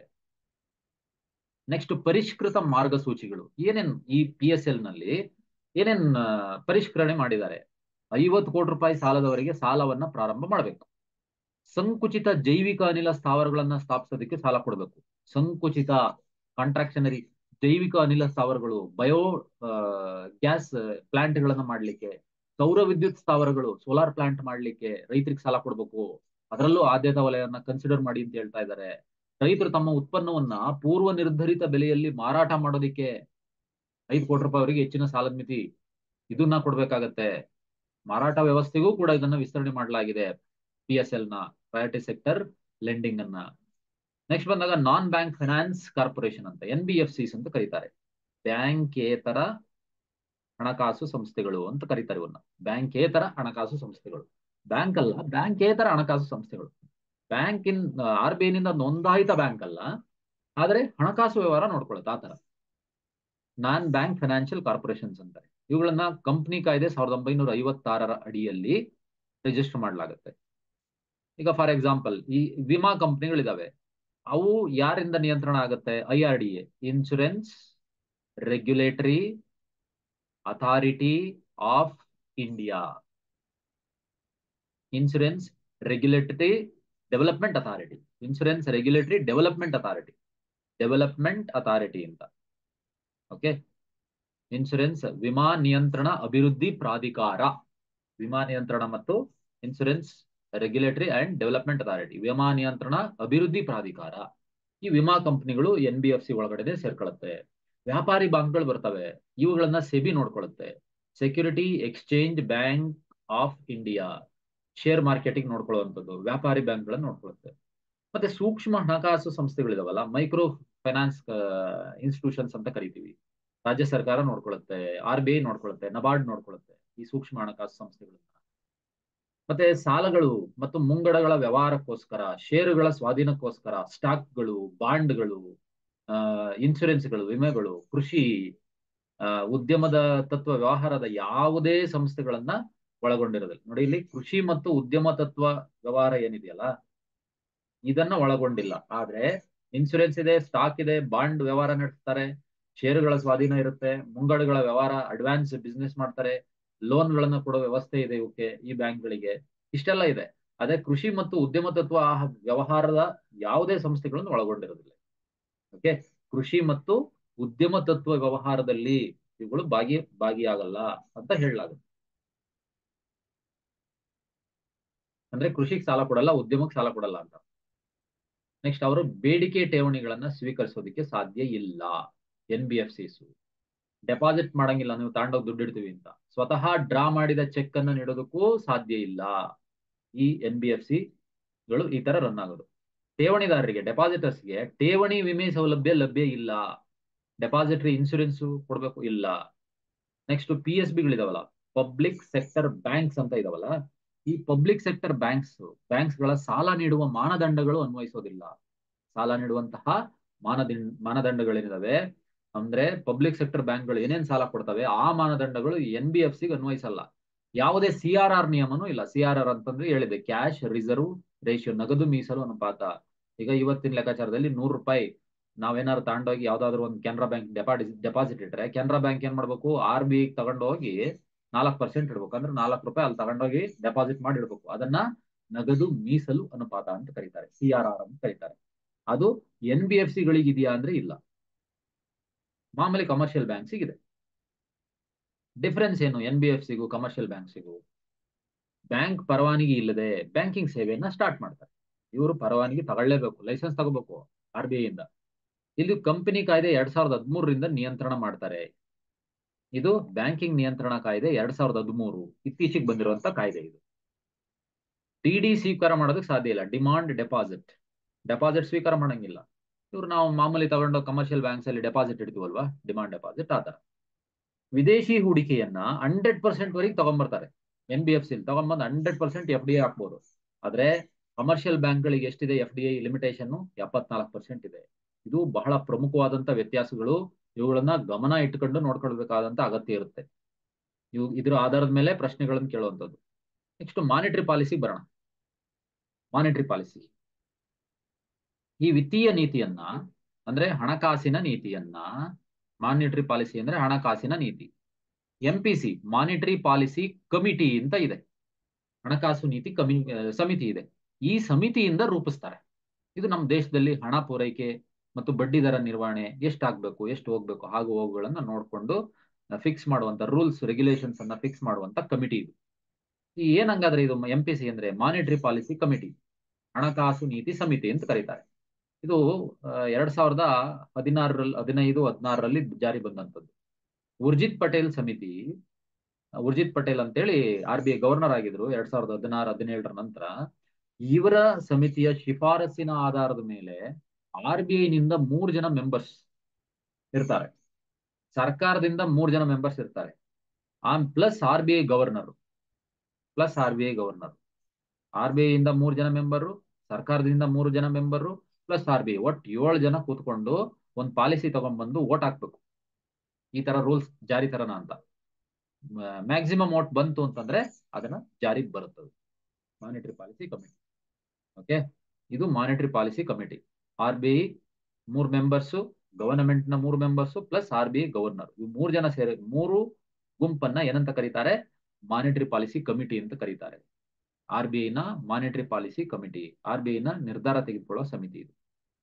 ನೆಕ್ಸ್ಟ್ ಪರಿಷ್ಕೃತ ಮಾರ್ಗಸೂಚಿಗಳು. ಏನೇನ್ ಈ PSL ನಲ್ಲಿ ಏನೇನ್ ಪರಿಷ್ಕರಣೆ ಮಾಡಿದ್ದಾರೆ? 50 ಕೋಟಿ ರೂಪಾಯಿ ಸಾಲದವರೆಗೆ ಸಾಲವನ್ನ ಪ್ರಾರಂಭ ಮಾಡಬೇಕು. ಸಂಕುಚಿತ ಜೈವಿಕ ಅನಿಲ ಸ್ಥಾವರಗಳನ್ನ ಸ್ಥಾಪಿಸೋದಕ್ಕೆ ಸಾಲ ಕೊಡಬೇಕು. ಸಂಕುಚಿತ ಕಾಂಟ್ರಾಕ್ಷನರಿ ಜೈವಿಕ ಅನಿಲ ಸ್ಥಾವರಗಳು, ಬಯೋ ಗ್ಯಾಸ್ ಪ್ಲಾಂಟ್ ಗಳನ್ನ ಮಾಡ್ಲಿಕ್ಕೆ, ಸೌರ ವಿದ್ಯುತ್ ಸ್ಥಾವರಗಳು, ಸೋಲಾರ್ ಪ್ಲಾಂಟ್ ಮಾಡ್ಲಿಕ್ಕೆ ರೈತರಿಗೆ ಸಾಲ ಕೊಡಬೇಕು. ಅದರಲ್ಲೂ ಆದ್ಯತಾ ವಲಯವನ್ನ ಕನ್ಸಿಡರ್ ಮಾಡಿ ಅಂತ ಹೇಳ್ತಾ ಇದ್ದಾರೆ. ರೈತರು ತಮ್ಮ ಉತ್ಪನ್ನವನ್ನ ಪೂರ್ವ ನಿರ್ಧರಿತ ಬೆಲೆಯಲ್ಲಿ ಮಾರಾಟ ಮಾಡೋದಿಕ್ಕೆ 5 ಕೋಟಿ ರೂಪಾಯಿ ವರೆಗೆ ಹೆಚ್ಚಿನ ಸಾಲದ ಮಿತಿ ಇದನ್ನ ಕೊಡ್ಬೇಕಾಗತ್ತೆ. ಮಾರಾಟ ವ್ಯವಸ್ಥೆಗೂ ಕೂಡ ಇದನ್ನ ವಿಸ್ತರಣೆ ಮಾಡಲಾಗಿದೆ, PSL ನ ಪ್ರಯಾರಿಟಿ ಸೆಕ್ಟರ್ ಲೆಂಡಿಂಗ್ ಅನ್ನ. ನೆಕ್ಸ್ಟ್ ಬಂದಾಗ ನಾನ್ ಬ್ಯಾಂಕ್ ಫೈನಾನ್ಸ್ ಕಾರ್ಪೊರೇಷನ್ ಅಂತ, NBFCs ಅಂತ ಕರೀತಾರೆ. ಬ್ಯಾಂಕೇತರ ಹಣಕಾಸು ಸಂಸ್ಥೆಗಳು ಅಂತ ಕರೀತಾರೆ ಇವನ್ನ. ಬ್ಯಾಂಕೇತರ ಹಣಕಾಸು ಸಂಸ್ಥೆಗಳು, ಬ್ಯಾಂಕ್ ಅಲ್ಲ, ಬ್ಯಾಂಕೇತರ ಹಣಕಾಸು ಸಂಸ್ಥೆಗಳು. ಬ್ಯಾಂಕಿನ್ RBI ನಿಂದ ನೋಂದಾಯಿತ ಬ್ಯಾಂಕ್ ಅಲ್ಲ, ಆದ್ರೆ ಹಣಕಾಸು ವ್ಯವಹಾರ ನೋಡ್ಕೊಳ್ಳುತ್ತೆ ಆತರ. ನಾನ್ ಬ್ಯಾಂಕ್ ಫೈನಾನ್ಷಿಯಲ್ ಕಾರ್ಪೊರೇಷನ್ಸ್ ಅಂತಾರೆ. ಇವುಗಳನ್ನ ಕಂಪನಿ ಕಾಯ್ದೆ 1956 ಅಡಿಯಲ್ಲಿ ರಿಜಿಸ್ಟರ್ ಮಾಡಲಾಗುತ್ತೆ. ಈಗ ಫಾರ್ ಎಕ್ಸಾಂಪಲ್ ಈ ವಿಮಾ ಕಂಪನಿಗಳಿದಾವೆ, ಅವು ಯಾರಿಂದ ನಿಯಂತ್ರಣ ಆಗುತ್ತೆ? IRDA, insurance regulatory authority of India. Insurance regulatory development authority, insurance regulatory development authority ಅಂತ. ಓಕೆ, ಇನ್ಶೂರೆನ್ಸ್ ವಿಮಾ ನಿಯಂತ್ರಣ ಅಭಿವೃದ್ಧಿ ಪ್ರಾಧಿಕಾರ, ವಿಮಾ ನಿಯಂತ್ರಣ ಮತ್ತು insurance regulatory and development authority, ವಿಮಾ ನಿಯಂತ್ರಣ ಅಭಿವೃದ್ಧಿ ಪ್ರಾಧಿಕಾರ. ಈ ವಿಮಾ ಕಂಪನಿಗಳು NBFC ಒಳಗಡೆ ಸೇರ್ಕೊಳ್ಳುತ್ತೆ. ವ್ಯಾಪಾರಿ ಬ್ಯಾಂಕ್ಗಳು ಬರ್ತವೆ, ಇವುಗಳನ್ನ ಸೆಬಿ ನೋಡ್ಕೊಳ್ಳುತ್ತೆ. Security exchange bank of India share marketing ನೋಡ್ಕೊಳ್ಳುವಂಥದ್ದು ವ್ಯಾಪಾರಿ ಬ್ಯಾಂಕ್ಗಳನ್ನ ನೋಡ್ಕೊಳ್ಳುತ್ತೆ. ಮತ್ತೆ ಸೂಕ್ಷ್ಮ ಹಣಕಾಸು ಸಂಸ್ಥೆಗಳಿದಾವಲ್ಲ, ಮೈಕ್ರೋ ಫೈನಾನ್ಸ್ ಇನ್ಸ್ಟಿಟ್ಯೂಷನ್ಸ್ ಅಂತ ಕರಿತೀವಿ, ರಾಜ್ಯ ಸರ್ಕಾರ ನೋಡ್ಕೊಳ್ಳುತ್ತೆ, RBI ನೋಡ್ಕೊಳ್ಳುತ್ತೆ, ನಬಾರ್ಡ್ ನೋಡ್ಕೊಳ್ಳುತ್ತೆ ಈ ಸೂಕ್ಷ್ಮ ಹಣಕಾಸು ಸಂಸ್ಥೆಗಳನ್ನ. ಮತ್ತೆ ಸಾಲಗಳು ಮತ್ತು ಮುಂಗಡಗಳ ವ್ಯವಹಾರಕ್ಕೋಸ್ಕರ, ಷೇರುಗಳ ಸ್ವಾಧೀನಕ್ಕೋಸ್ಕರ ಸ್ಟಾಕ್ಗಳು, ಬಾಂಡ್ಗಳು, ಇನ್ಶೂರೆನ್ಸ್ಗಳು, ವಿಮೆಗಳು, ಕೃಷಿ, ಉದ್ಯಮದ ತತ್ವ ವ್ಯವಹಾರದ ಯಾವುದೇ ಸಂಸ್ಥೆಗಳನ್ನ ಒಳಗೊಂಡಿರೋದಿಲ್ಲ. ನೋಡಿ, ಇಲ್ಲಿ ಕೃಷಿ ಮತ್ತು ಉದ್ಯಮ ತತ್ವ ವ್ಯವಹಾರ ಏನಿದೆಯಲ್ಲ, ಇದನ್ನ ಒಳಗೊಂಡಿಲ್ಲ. ಆದ್ರೆ ಇನ್ಶೂರೆನ್ಸ್ ಇದೆ, ಸ್ಟಾಕ್ ಇದೆ, ಬಾಂಡ್ ವ್ಯವಹಾರ ನಡೆಸ್ತಾರೆ, ಷೇರುಗಳ ಸ್ವಾಧೀನ ಇರುತ್ತೆ, ಮುಂಗಡಗಳ ವ್ಯವಹಾರ, ಅಡ್ವಾನ್ಸ್ ಬಿಸ್ನೆಸ್ ಮಾಡ್ತಾರೆ, ಲೋನ್ಗಳನ್ನ ಕೊಡೋ ವ್ಯವಸ್ಥೆ ಇದೆ ಇವಕ್ಕೆ, ಈ ಬ್ಯಾಂಕ್ಗಳಿಗೆ, ಇಷ್ಟೆಲ್ಲ ಇದೆ. ಅದೇ ಕೃಷಿ ಮತ್ತು ಉದ್ಯಮ ತತ್ವ ವ್ಯವಹಾರದ ಯಾವುದೇ ಸಂಸ್ಥೆಗಳನ್ನು ಒಳಗೊಂಡಿರೋದಿಲ್ಲ. ಓಕೆ, ಕೃಷಿ ಮತ್ತು ಉದ್ಯಮ ತತ್ವ ವ್ಯವಹಾರದಲ್ಲಿ ಇವುಗಳು ಭಾಗಿಯಾಗಲ್ಲ ಅಂತ ಹೇಳಲಾಗುತ್ತೆ. ಅಂದ್ರೆ ಕೃಷಿಗೆ ಸಾಲ ಕೊಡಲ್ಲ, ಉದ್ಯಮಕ್ಕೆ ಸಾಲ ಕೊಡಲ್ಲ ಅಂತ. ನೆಕ್ಸ್ಟ್, ಅವರು ಬೇಡಿಕೆ ಠೇವಣಿಗಳನ್ನ ಸ್ವೀಕರಿಸೋದಕ್ಕೆ ಸಾಧ್ಯ ಇಲ್ಲ. NBFCs ಡೆಪಾಸಿಟ್ ಮಾಡಂಗಿಲ್ಲ, ನೀವು ತಾಂಡೋಗಿ ದುಡ್ಡು ಇಡ್ತೀವಿ ಅಂತ. ಸ್ವತಃ ಡ್ರಾ ಮಾಡಿದ ಚೆಕ್ ಅನ್ನು ನೀಡೋದಕ್ಕೂ ಸಾಧ್ಯ ಇಲ್ಲ. ಈ NBFCಗಳು ಈ ತರ ರನ್ ಆಗೋದು. ಠೇವಣಿದಾರರಿಗೆ, ಡೆಪಾಸಿಟರ್ಸ್ಗೆ ಠೇವಣಿ ವಿಮೆ ಸೌಲಭ್ಯ ಲಭ್ಯ ಇಲ್ಲ. ಡೆಪಾಸಿಟರಿ ಇನ್ಶೂರೆನ್ಸ್ ಕೊಡ್ಬೇಕು, ಇಲ್ಲ. ನೆಕ್ಸ್ಟ್ PSBಗಳಿದಾವಲ್ಲ, ಪಬ್ಲಿಕ್ ಸೆಕ್ಟರ್ ಬ್ಯಾಂಕ್ಸ್ ಅಂತ ಇದಾವಲ್ಲ, ಈ ಪಬ್ಲಿಕ್ ಸೆಕ್ಟರ್ ಬ್ಯಾಂಕ್ಸ್ಗಳ ಸಾಲ ನೀಡುವ ಮಾನದಂಡಗಳು ಅನ್ವಯಿಸೋದಿಲ್ಲ. ಸಾಲ ನೀಡುವಂತಹ ಮಾನದಂಡಗಳೇನಿದಾವೆ ಅಂದ್ರೆ ಪಬ್ಲಿಕ್ ಸೆಕ್ಟರ್ ಬ್ಯಾಂಕ್ಗಳು ಏನೇನ್ ಸಾಲ ಕೊಡ್ತವೆ ಆ ಮಾನದಂಡಗಳು NBFCಗೆ ಅನ್ವಯಿಸಲ್ಲ. ಯಾವುದೇ CRR ನಿಯಮನೂ ಇಲ್ಲ. CRR ಅಂತಂದ್ರೆ ಹೇಳಿದೆ, ಕ್ಯಾಶ್ ರಿಸರ್ವ್ ರೇಷಿಯೋ, ನಗದು ಮೀಸಲು ಅನುಪಾತ. ಈಗ ಇವತ್ತಿನ ಲೆಕ್ಕಾಚಾರದಲ್ಲಿ 100 ರೂಪಾಯಿ ನಾವೇನಾದ್ರು ತಗೊಂಡೋಗಿ ಯಾವ್ದಾದ್ರು ಒಂದು ಕೆನರಾ ಬ್ಯಾಂಕ್ ಡೆಪಾಸಿಟ್ ಇಟ್ರೆ, ಕೆನರಾ ಬ್ಯಾಂಕ್ ಏನ್ ಮಾಡ್ಬೇಕು, RBI ತಗೊಂಡೋಗಿ 4% ಇಡ್ಬೇಕು. ಅಂದ್ರೆ 4 ರೂಪಾಯಿ ಅಲ್ಲಿ ತಗೊಂಡೋಗಿ ಡೆಪಾಸಿಟ್ ಮಾಡಿ ಇಡ್ಬೇಕು. ಅದನ್ನ ನಗದು ಮೀಸಲು ಅನುಪಾತ ಅಂತ ಕರೀತಾರೆ, CRR ಅಂತ ಕರೀತಾರೆ. ಅದು NBFCಗಳಿಗೆ ಇದೆಯಾ ಅಂದ್ರೆ ಇಲ್ಲ. ಮಾಮೂಲಿ ಕಮರ್ಷಿಯಲ್ ಬ್ಯಾಂಕ್ಸ್ ಇದೆ. ಡಿಫರೆನ್ಸ್ ಏನು NBFCಗೂ ಕಮರ್ಷಿಯಲ್ ಬ್ಯಾಂಕ್ಸಿಗೂ? ಬ್ಯಾಂಕ್ ಪರವಾನಗಿ ಇಲ್ಲದೆ ಬ್ಯಾಂಕಿಂಗ್ ಸೇವೆಯನ್ನ ಸ್ಟಾರ್ಟ್ ಮಾಡ್ತಾರೆ. ಇವರು ಪರವಾನಗಿ ತಗೊಳ್ಳೇಬೇಕು, ಲೈಸೆನ್ಸ್ ತಗೋಬೇಕು RBI ಇಂದ. ಇಲ್ಲಿ ಕಂಪನಿ ಕಾಯ್ದೆ 2013ರಿಂದ ನಿಯಂತ್ರಣ ಮಾಡ್ತಾರೆ. ಇದು ಬ್ಯಾಂಕಿಂಗ್ ನಿಯಂತ್ರಣ ಕಾಯ್ದೆ 2013 ಇತ್ತೀಚೆಗೆ ಬಂದಿರುವಂತ ಕಾಯ್ದೆ ಇದು. ಡಿ ಸ್ವೀಕಾರ ಮಾಡೋದಕ್ಕೆ ಸಾಧ್ಯ ಇಲ್ಲ. ಡಿಮಾಂಡ್ ಡೆಪಾಸಿಟ್ ಸ್ವೀಕಾರ ಮಾಡಂಗಿಲ್ಲ. ಇವ್ರು ನಾವು ಮಾಮೂಲಿ ತಗೊಂಡು ಕಮರ್ಷಿಯಲ್ ಬ್ಯಾಂಕ್ಸ್ ಅಲ್ಲಿ ಡೆಪಾಸಿಟ್ ಇಡ್ತೀವಲ್ವಾ, ಡಿಮಾಂಡ್ ಡೆಪಾಸಿಟ್ ಆತರ. ವಿದೇಶಿ ಹೂಡಿಕೆಯನ್ನ 100% ವರೆಗೆ ತಗೊಂಡ್ಬರ್ತಾರೆ. NBFC ತಗೊಂಡ್ಬಂದು 100% FDI ಹಾಕ್ಬೋದು. ಆದ್ರೆ ಕಮರ್ಷಿಯಲ್ ಬ್ಯಾಂಕ್ಗಳಿಗೆ ಎಷ್ಟಿದೆ FDI ಲಿಮಿಟೇಷನ್? 74% ಇದೆ. ಇದು ಬಹಳ ಪ್ರಮುಖವಾದಂತ ವ್ಯತ್ಯಾಸಗಳು. ಇವುಗಳನ್ನ ಗಮನ ಇಟ್ಟುಕೊಂಡು ನೋಡ್ಕೊಳ್ಬೇಕಾದಂತ ಅಗತ್ಯ ಇರುತ್ತೆ. ಇದ್ರ ಆಧಾರದ ಮೇಲೆ ಪ್ರಶ್ನೆಗಳನ್ನು ಕೇಳುವಂಥದ್ದು. ನೆಕ್ಸ್ಟ್ ಮಾನಿಟರಿ ಪಾಲಿಸಿ ಬರೋಣ. ಮಾನಿಟರಿ ಪಾಲಿಸಿ ಈ ವಿತ್ತೀಯ ನೀತಿಯನ್ನ ಅಂದ್ರೆ ಹಣಕಾಸಿನ ನೀತಿಯನ್ನ, ಮಾನಿಟರಿ ಪಾಲಿಸಿ ಅಂದ್ರೆ ಹಣಕಾಸಿನ ನೀತಿ. MPC ಮಾನಿಟರಿ ಪಾಲಿಸಿ ಕಮಿಟಿ ಅಂತ ಇದೆ, ಹಣಕಾಸು ನೀತಿ ಸಮಿತಿ ಇದೆ. ಈ ಸಮಿತಿಯಿಂದ ರೂಪಿಸ್ತಾರೆ. ಇದು ನಮ್ಮ ದೇಶದಲ್ಲಿ ಹಣ ಪೂರೈಕೆ ಮತ್ತು ಬಡ್ಡಿ ದರ ನಿರ್ವಹಣೆ ಎಷ್ಟಾಗಬೇಕು, ಎಷ್ಟು ಹೋಗ್ಬೇಕು, ಹಾಗೂ ಹೋಗುಗಳನ್ನ ನೋಡ್ಕೊಂಡು ಫಿಕ್ಸ್ ಮಾಡುವಂತ ರೂಲ್ಸ್ ರೆಗ್ಯುಲೇಷನ್ಸ್ ಅನ್ನ ಫಿಕ್ಸ್ ಮಾಡುವಂತ ಕಮಿಟಿ ಇದು. ಏನಂಗಾದ್ರೆ ಇದು MPC ಅಂದ್ರೆ ಮಾನಿಟರಿ ಪಾಲಿಸಿ ಕಮಿಟಿ, ಹಣಕಾಸು ನೀತಿ ಸಮಿತಿ ಅಂತ ಕರೀತಾರೆ. ಇದು 2015-16ರಲ್ಲಿ ಜಾರಿ ಬಂದಂತದ್ದು. ಉರ್ಜಿತ್ ಪಟೇಲ್ ಅಂತೇಳಿ RBI ಗವರ್ನರ್ ಆಗಿದ್ರು 2016-17 ನಂತರ. ಇವರ ಸಮಿತಿಯ ಶಿಫಾರಸಿನ ಆಧಾರದ ಮೇಲೆ RBI ನಿಂದ 3 ಜನ ಮೆಂಬರ್ಸ್ ಇರ್ತಾರೆ, ಸರ್ಕಾರದಿಂದ 3 ಜನ ಮೆಂಬರ್ಸ್ ಇರ್ತಾರೆ, ಪ್ಲಸ್ RBI ಗವರ್ನರ್. RBI ಇಂದ 3 ಜನ ಮೆಂಬರು, ಸರ್ಕಾರದಿಂದ 3 ಜನ ಮೆಂಬರು, ಪ್ಲಸ್ RBI, ಒಟ್ಟು 7 ಜನ ಕೂತ್ಕೊಂಡು ಒಂದು ಪಾಲಿಸಿ ತಗೊಂಡ್ಬಂದು ಓಟ್ ಹಾಕ್ಬೇಕು. ಈ ತರ ರೂಲ್ಸ್ ಜಾರಿ ತರನ ಅಂತ ಮ್ಯಾಕ್ಸಿಮಮ್ ಓಟ್ ಬಂತು ಅಂತಂದ್ರೆ ಅದನ್ನ ಜಾರಿಗೆ ಬರುತ್ತದೆ. Monetary policy committee. ಓಕೆ, ಇದು monetary policy committee. RBI 3 members, government ನ 3 ಮೆಂಬರ್ಸು, ಪ್ಲಸ್ RBI ಗವರ್ನರ್. ಇವು 3 ಜನ ಸೇರಿ 3 ಗುಂಪನ್ನ ಏನಂತ ಕರೀತಾರೆ? ಮಾನಿಟರಿ ಪಾಲಿಸಿ ಕಮಿಟಿ ಅಂತ ಕರೀತಾರೆ. RBI ನ ಮಾನಿಟರಿ ಪಾಲಿಸಿ ಕಮಿಟಿ, RBI ನ ನಿರ್ಧಾರ ತೆಗೆದುಕೊಳ್ಳುವ ಸಮಿತಿ ಇದು.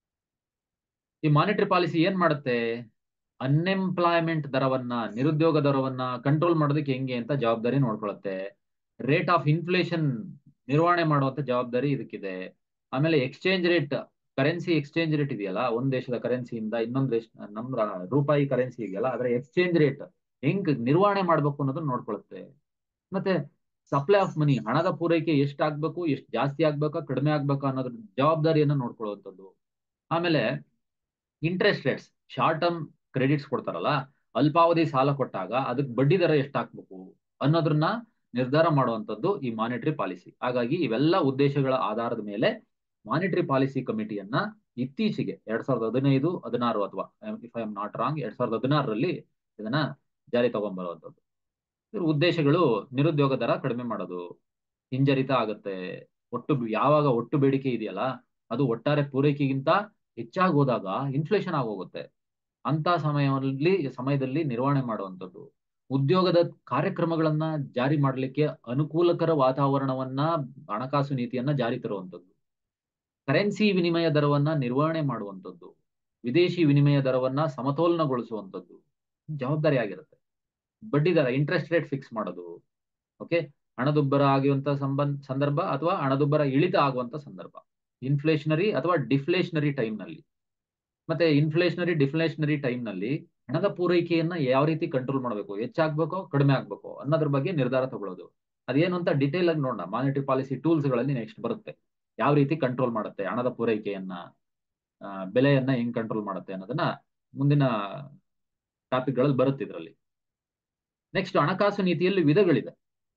ಈ ಮಾನಿಟರಿ ಪಾಲಿಸಿ ಏನ್ ಮಾಡುತ್ತೆ? ಅನ್ಎಂಪ್ಲಾಯ್ಮೆಂಟ್ ದರವನ್ನ, ನಿರುದ್ಯೋಗ ದರವನ್ನ ಕಂಟ್ರೋಲ್ ಮಾಡೋದಕ್ಕೆ ಹೆಂಗೆ ಅಂತ ಜವಾಬ್ದಾರಿ ನೋಡ್ಕೊಳ್ಳುತ್ತೆ. ರೇಟ್ ಆಫ್ ಇನ್ಫ್ಲೇಷನ್ ನಿರ್ವಹಣೆ ಮಾಡುವಂತ ಜವಾಬ್ದಾರಿ ಇದಕ್ಕಿದೆ. ಆಮೇಲೆ ಕರೆನ್ಸಿ ಎಕ್ಸ್ಚೇಂಜ್ ರೇಟ್ ಇದೆಯಲ್ಲ, ಒಂದ್ ದೇಶದ ಕರೆನ್ಸಿಯಿಂದ ಇನ್ನೊಂದು ದೇಶ, ನಮ್ಮ ರೂಪಾಯಿ ಕರೆನ್ಸಿ ಇದೆಯಲ್ಲ, ಅದರ ಎಕ್ಸ್ಚೇಂಜ್ ರೇಟ್ ಹೆಂಗ್ ನಿರ್ವಹಣೆ ಮಾಡ್ಬೇಕು ಅನ್ನೋದನ್ನ ನೋಡ್ಕೊಳ್ಳುತ್ತೆ. ಮತ್ತೆ ಸಪ್ಲೈ ಆಫ್ ಮನಿ, ಹಣದ ಪೂರೈಕೆ ಎಷ್ಟಾಗ್ಬೇಕು, ಎಷ್ಟು ಜಾಸ್ತಿ ಆಗ್ಬೇಕಾ, ಕಡಿಮೆ ಆಗ್ಬೇಕಾ ಅನ್ನೋದ್ರ ಜವಾಬ್ದಾರಿಯನ್ನ ನೋಡ್ಕೊಳ್ಳುವಂಥದ್ದು. ಆಮೇಲೆ interest rates, short term credits ಕೊಡ್ತಾರಲ್ಲ, ಅಲ್ಪಾವಧಿ ಸಾಲ ಕೊಟ್ಟಾಗ ಅದಕ್ಕೆ ಬಡ್ಡಿ ದರ ಎಷ್ಟು ಹಾಕ್ಬೇಕು ಅನ್ನೋದನ್ನ ನಿರ್ಧಾರ ಮಾಡುವಂಥದ್ದು ಈ ಮಾನಿಟರಿ ಪಾಲಿಸಿ. ಹಾಗಾಗಿ ಇವೆಲ್ಲ ಉದ್ದೇಶಗಳ ಆಧಾರದ ಮೇಲೆ ಮಾನಿಟರಿ ಪಾಲಿಸಿ ಕಮಿಟಿಯನ್ನ ಇತ್ತೀಚೆಗೆ 2015-16 ಅಥವಾ if I am not wrong 2016ರಲ್ಲಿ ಇದನ್ನ ಜಾರಿ ತಗೊಂಡ್ಬರುವಂಥದ್ದು. ಇದ್ರ ಉದ್ದೇಶಗಳು ನಿರುದ್ಯೋಗ ದರ ಕಡಿಮೆ ಮಾಡೋದು, ಹಿಂಜರಿತ ಆಗುತ್ತೆ, ಯಾವಾಗ ಒಟ್ಟು ಬೇಡಿಕೆ ಇದೆಯಲ್ಲ ಅದು ಒಟ್ಟಾರೆ ಪೂರೈಕೆಗಿಂತ ಹೆಚ್ಚಾಗಿ ಹೋದಾಗ ಇನ್ಫ್ಲೇಷನ್ ಆಗೋಗುತ್ತೆ, ಅಂತ ಸಮಯದಲ್ಲಿ ನಿರ್ವಹಣೆ ಮಾಡುವಂಥದ್ದು. ಉದ್ಯೋಗದ ಕಾರ್ಯಕ್ರಮಗಳನ್ನ ಜಾರಿ ಮಾಡಲಿಕ್ಕೆ ಅನುಕೂಲಕರ ವಾತಾವರಣವನ್ನ, ಹಣಕಾಸು ನೀತಿಯನ್ನ ಜಾರಿ ತರುವಂಥದ್ದು. ಕರೆನ್ಸಿ ವಿನಿಮಯ ದರವನ್ನ ನಿರ್ವಹಣೆ ಮಾಡುವಂಥದ್ದು, ವಿದೇಶಿ ವಿನಿಮಯ ದರವನ್ನ ಸಮತೋಲನಗೊಳಿಸುವಂಥದ್ದು ಜವಾಬ್ದಾರಿ ಆಗಿರುತ್ತೆ. ಬಡ್ಡಿ ದರ, ಇಂಟ್ರೆಸ್ಟ್ ರೇಟ್ ಫಿಕ್ಸ್ ಮಾಡೋದು. ಓಕೆ, ಹಣದುಬ್ಬರ ಆಗುವಂತ ಸಂದರ್ಭ ಅಥವಾ ಹಣದುಬ್ಬರ ಇಳಿತ ಆಗುವಂತ ಸಂದರ್ಭ, ಇನ್ಫ್ಲೇಷನರಿ ಅಥವಾ ಡಿಫ್ಲೇಷನರಿ ಟೈಮ್ ನಲ್ಲಿ. ಮತ್ತೆ ಡಿಫ್ಲೇಷನರಿ ಟೈಮ್ ನಲ್ಲಿ ಹಣದ ಪೂರೈಕೆಯನ್ನ ಯಾವ ರೀತಿ ಕಂಟ್ರೋಲ್ ಮಾಡಬೇಕು, ಹೆಚ್ಚಾಗ್ಬೇಕೋ ಕಡಿಮೆ ಆಗ್ಬೇಕೋ ಅನ್ನೋದ್ರ ಬಗ್ಗೆ ನಿರ್ಧಾರ ತಗೊಳ್ಳೋದು. ಅದೇನು ಅಂತ ಡಿಟೇಲ್ ಆಗಿ ನೋಡೋಣ. ಮಾನಿಟರಿ ಪಾಲಿಸಿ ಟೂಲ್ಸ್ ಗಳಲ್ಲಿ ನೆಕ್ಸ್ಟ್ ಬರುತ್ತೆ, ಯಾವ ರೀತಿ ಕಂಟ್ರೋಲ್ ಮಾಡುತ್ತೆ ಹಣದ ಪೂರೈಕೆಯನ್ನ, ಬೆಲೆಯನ್ನ ಹೆಂಗ್ ಕಂಟ್ರೋಲ್ ಮಾಡುತ್ತೆ ಅನ್ನೋದನ್ನ ಮುಂದಿನ ಟಾಪಿಕ್ ಗಳಲ್ಲಿ ಬರುತ್ತೆ ಇದರಲ್ಲಿ. ನೆಕ್ಸ್ಟ್, ಹಣಕಾಸು ನೀತಿಯಲ್ಲಿ ವಿಧಗಳಿದೆ.